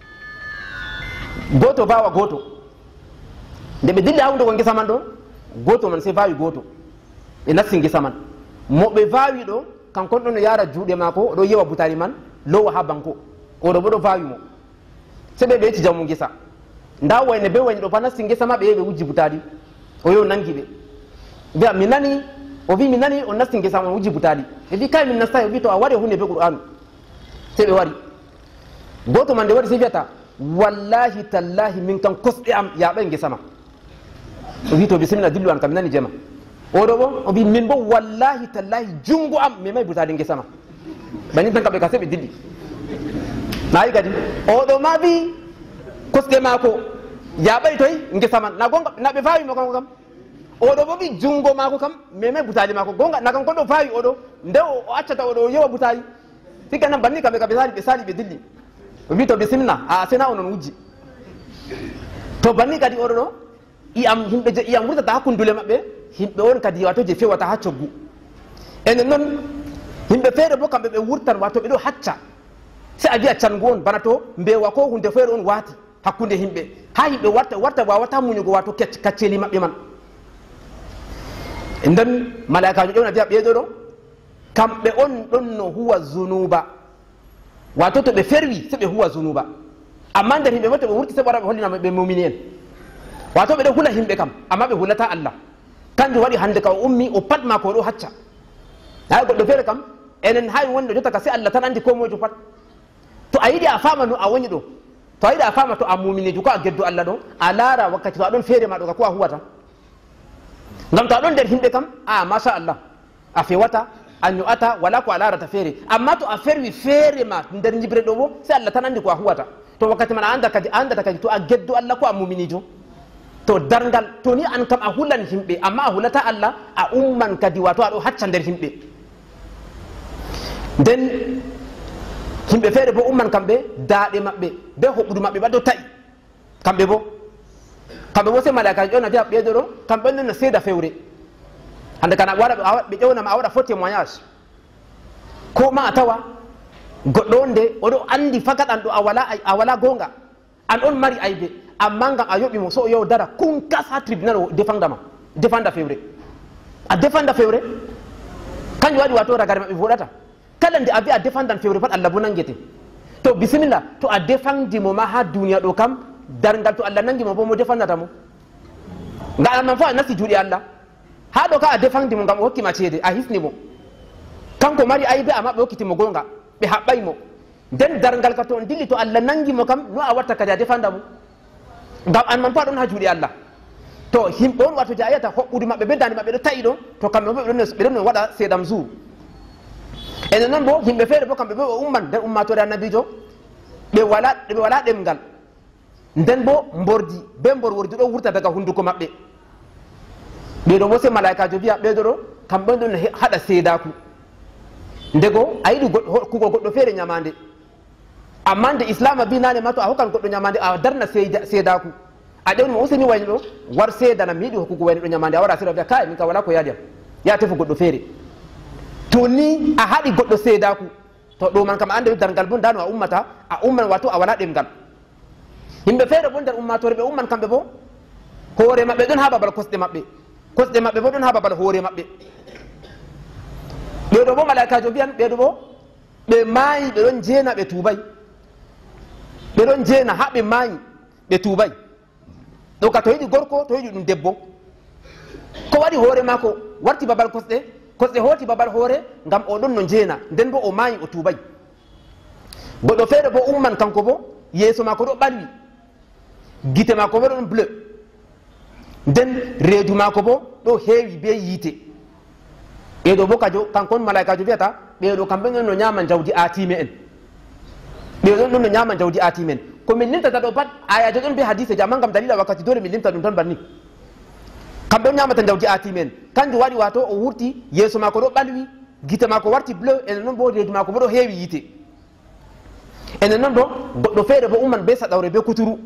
goto vawa goto, nde ɓe dilli ha hunduko ngesa man ɗo goto man se vawi goto, ɓe nasti ngesa man, mo ɓe vawi ɗo kankon ɗon no yara juuɗe maako oɗo yewa butali man lowa ha banko, oɗo bo ɗo vawi mo, se ɓe yecci jamu ngesa, nda wayne be wayne ɗo pa nasti ngesa ma ɓe yehi ɓe wujji butali, o yo nangi ɓe wiya mi nani, o wi mi nani on nasti ngesa on wujji butali, ɓe wi kay min nastai, o wi to a wari hunde be qur'anu, se ɓe wari goto man nde waɗi se wiyata wallahi tallahi min kam kosɗe am yaɓay ngesa ma, o wi to bisimilla dillu an kam nani jema, oɗo bo o wi min bo wallahi tallahi jungo am mi may butali ngesa ma, banin tan kamɓe ka se ɓe dilli, nayi kadi oɗo ma wi kosɗe maako yaɓay toy ngesa man, na gonga na ɓe fawimo kanko kam, oɗo bo wi jungo maako kam mi may butali maako, gonga na kanko ɗo fawi oɗo nde o accata oɗo yewa butali, sikka nan banni kamɓe ka ɓe sali ɓe dilli, o wi to bisimilla a sena onon wujji, to banni kadi oɗo ɗo iyam himɓe je iyam wurtata ha kundule maɓɓe, himɓe on kadi wato je fewata ha coggu, enen noon yimɓe feere bo kamɓe ɓe wurtan wato ɓe ɗo hacca, se a wiya cangu on bana to mbewa ko hunde feere on waati hakkunde himɓe ha yimɓe warta wawata muñugo wato kacceli maɓɓe man. E nden malaikajo ƴewna wiya ɓeeɗo ɗo kamɓe on ɗon no huwa zunuba, wato to ɓe ferwi se ɓe huwa zunuba, amma nder himɓe ma to ɓe wurti se ɓe wara ɓe hollinama ɓe mumini en, wato ɓeɗo hula himɓe kam amma ɓe hulata Allah. Kanjum waɗi hande ka o ummi o pat ma ko ɗo hacca. Ha goɗɗo feere kam enen hay wonɗo jotta ka se Allah tan andi ko mojo pat. To a yiɗi a fama no a woni ɗo, to a yiɗi a fama to a muminijo ko a geddo Allah ɗo, a laara wakkati to aɗon feere ma ɗo ka ko a huwata. Ngam to aɗon nder himɓe kam masha Allah a fewata a ño'ata wala ko a larata feere, amma to a ferwi feere ma nder jibre ɗo bo se Allah tan andi ko a huwata. To wakkati man a andata kadi to a geddo Allah ko a muminijo, to darngal to ni an kam a hulan himɓe amma a hulata Allah, a umman kadi wato aɗo hacca nder himɓe. Nden himɓe feere bo umman kamɓe daaɗe maɓɓe be hoɓɓudu maɓɓe ɓaɗo ta'i kamɓe bo se malaikaji ƴewna wiya ɓeeɗo ɗo kamɓe on no seeda fewre. Hande kana ɓe ƴewnama a waɗa fo témoignage, ko ma a tawa goɗɗo on nde oɗo andi fakat an ɗo a wala gonga, an on mari aybe, amma ngam a yoɓimo so o yo dara kunkas ha tribunal o defanda fewre, a defanda fewre. Kanjum waɗi wato ragare maɓɓe voɗata, kala nde a wi a defandan fewre pat Allah bo nangete. To bisimilla to a defandimo ma ha duniya ɗo kam darngal to Allah nangimo bo mo defandata mo, ngam man fo a nasti juuɗe Allah. Ha ɗo ka a defandimo ngam o hokkima ceede a hisnimo, kanko mari aybe amma ɓe hokkitimo gonga ɓe haɓɓaymo. Nden darngal ka to on dilli to Allah nangimo kam no a watta kadi a defanda mo, ngam an man fo aɗon ha juuɗe Allah. To himɓe on wato je a yiyata hoɓɓude maɓɓe be dande maɓɓe ɗo ta'i ɗo, to kamɓe bo ɓeɗon waɗa seedam zour. Enen noon bo himɓe feere bo kamɓe bo ɓe umman nder ummatore annabijo ɓe wala ɗemgal, nden bo mbordi be mborwordi ɗo wurta daga hunduko maɓɓe. Ɓeɗo bo se malaikajo wiya ɓeeɗo ɗo kamɓe on ɗon haɗa seedaku, ndego a yiɗi hokkugo goɗɗo feere ñamande, amma nde islam a binane ma to a hokkan goɗɗo ñamande a darna seedaku, a ƴewnimo useni wayni ɗo war seedana mi yiɗi hokkugo wayni ɗo ñamande, a wara seeda wiya kai min ka wala ko yaadi am ya tefu goɗɗo feere. To ni a haɗi goɗɗo seedaku to ɗo man kam a ande darngal bo ndano a ummata, a umman wato a wala ɗemgal. Himɓe feere bo nder ummatore ɓe umman kamɓe bo hoore maɓɓe ɗon ha babal kosɗe maɓɓe bo ɗon ha babal hoore maɓɓe. Ɓeɗo bo malaikajo wiyan ɓeɗo bo ɓe maayi ɓe ɗon jeena ɓe tuubay, ɓe ɗon jeena ha ɓe maayi ɓe tuubay. ɗo ka to yiɗi gorko to yiɗi ɗum debbo, ko waɗi hoore mako warti babal kosɗe hooti babal hoore ngam oɗon no jeena, nden bo o maayi o tuubay. Goɗɗo feere bo umman kanko bo yeeso mako ɗo ɓalwi, gite mako bo ɗon bleu, nden reedu mako bo ɗo heewi be yiite. Ɓeɗo bo kankon malaikajo wiyata ɓeɗo kamɓe ɗon no ñaama jawdi aatime en, ɓeɗon ɗon no ñaama jawdi aatime en. Ko min limtata ɗo pat ayajo ɗon be hadise amma ngam dalila wakkati dole min limta ɗum tan banni. Kamɓe on ñamata jawdi aatime en, kanjum waɗi wato o wurti yeeso mako ɗo ɓalwi, gite mako warti bleu, enen noon bo reedu mako bo ɗo heewi yiite. Enen noon bo goɗɗo feere bo umman be saɗawre be kuturu,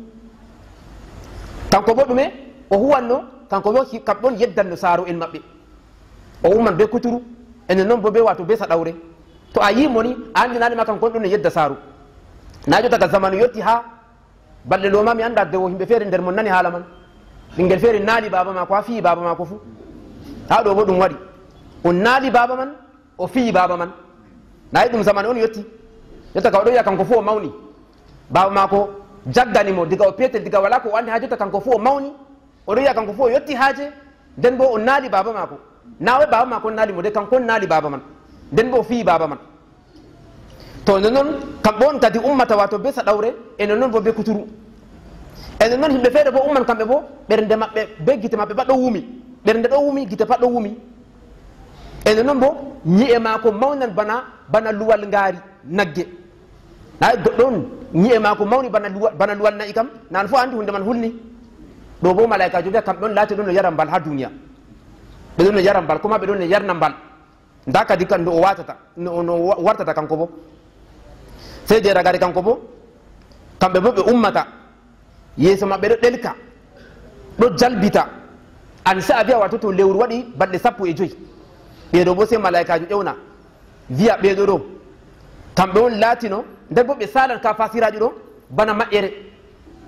kanko bo ɗume o huwanno, kanko bo kamɓe on yeddanno saaro en maɓɓe, o umman be kuturu, enen noon bo be wato be saɗawre. To a yimo ni a andinani ma kanko on ɗon no yedda saaru. Na jotta ka zamanu yetti ha balɗe ɗo ma mi anda dewo himɓe feere nder mon nani haala man, ɓinguel feere naali baba mako ha fiyi baba mako fu, ha ɗo bo ɗum waɗi on naali baba man o fiyi baba man. Na yi ɗum zamanu on yetti, jotta ka oɗo wiya kanko fu o mawni, baba mako jagganimo diga o petel, diga wala ko o andi, ha jotta kanko fu o mawni, oɗo wiya kanko fu o yetti haaje, nden bo on naali baba mako. Na wai baba mako on naali mo de, kanko on naali baba man, nden bo o fiyi baba man. To nonon kamɓe on kadi ummata wato be saɗawre, enen noon bo be kuturu. Enen noon himɓe feere bo umman kamɓe bo ɓernde maɓɓe be gite maɓɓe pat ɗo wumi, ɓernde ɗo wumi, gite pat ɗo wumi. Enen noon bo ñi'e mako mawnan bana luwal ngaari nagge. Hay goɗɗo on ñi'e mako mawni bana luwal na'i kam nan fo andi hunde man hulni. Ɗo bo malaikajo wiya kamɓe on laati ɗon no yara mbal ha duniya, ɓe ɗon no yara mbal, kuma ɓe ɗon no yarna mbal. Nda kadi kan no o watata no wartata kanko bo, sey je ragare kanko bo kamɓe bo ɓe ummata yeeso maɓɓe ɗo ɗelka ɗo jalbita, an sa a wiya wato to lewru waɗi balɗe 15, ɓeɗo bo sey malaikajo ƴewna wiya ɓeɗo ɗo kamɓe on laatino, nden bo ɓe salan ka fasiraji ɗo bana maƴƴere,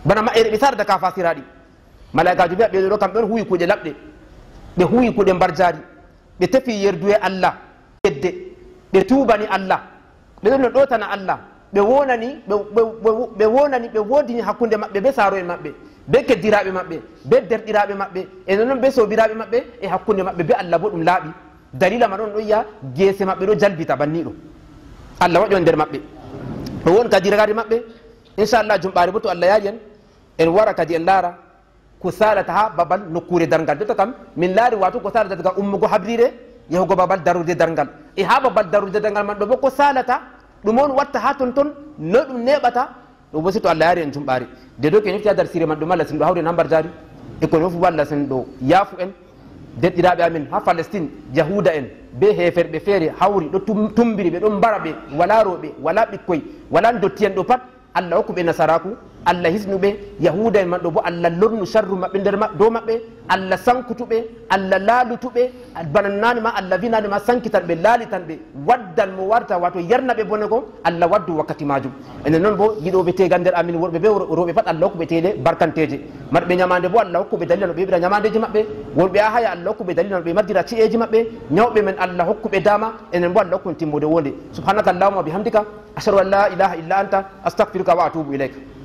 bana maɓɓere ɓe sarata ka fasiraɗi malaikaji mbiya ɓeɗo kam ɗon huwi kuuƴe laɓɗe ɓe huwi kuuɗe mbarjari ɓe tefi yerdu e Allah yedde ɓe tubani Allah ɓe ɗon no ɗotana Allah ɓe wonani ɓe wodini hakkude maɓɓe be saro en maɓɓe be keddiraɓe maɓɓe be derɗiraɓe maɓɓe e noon be sobiraɓe maɓɓe e hakkude maɓɓe be Allah bo ɗum laaɓi dalila ma ɗon ɗon yiya guese maɓɓe ɗo jalbita banniɗo Allah waɗi on nder maɓɓe ɗo won kadi ragade maɓɓe inchallah jumɓare bo to Allah yaari en wara kadi en laara ko salata ha babal nokkure dargal jotta kam min laari wato ko salata daga ummugo habrire yahugo babal darude dargal e ha babal darude dargal man ɗo bo ko salata ɗum on watta ha ton ton no ɗum neɓata ɗo bo si to Allah yaari en jumɓare de do ke nefti ha dar sire man ɗum Allah sin ɗo hawre nambar jari e ko nofu walla sin ɗo yaafu en deɗɗiraɓe amin ha Palestine yahuda en be heferɓe feere hawri ɗo tumbiri ɓe ɗon mbara ɓe wala roɓe wala ɓikkoy wala dotti en ɗo pat Allah hokkuɓe nasaraku Allah hisnuɓe yahuda en man ɗo bo Allah lornu sharru maɓɓe nder dow maɓɓe Allah sankutuɓe Allah laalutuɓe bana nani ma Allah winani ma sankitan ɓe laalitan ɓe waddan mo warta wato yarnaɓe bone ko Allah waddu wakkati majum enen noon bo yiɗoɓe tegal nder amin worɓe be roɓe pat Allah hokkuɓe tede barkanteje marɓe ñamande bo Allah hokkuɓe dalila no ɓe ɓira ñamandeji maɓɓe wonɓe a haya Allah hokkuɓe dalila no ɓe maddira ci'eji maɓɓe ñawɓe men Allah hokkuɓe dama enen bo Allah hokkun timmude wonde subhanaka allahumma bihamdika ashhadu an la ilaha illa anta astaghfiruka wa atubu ilayka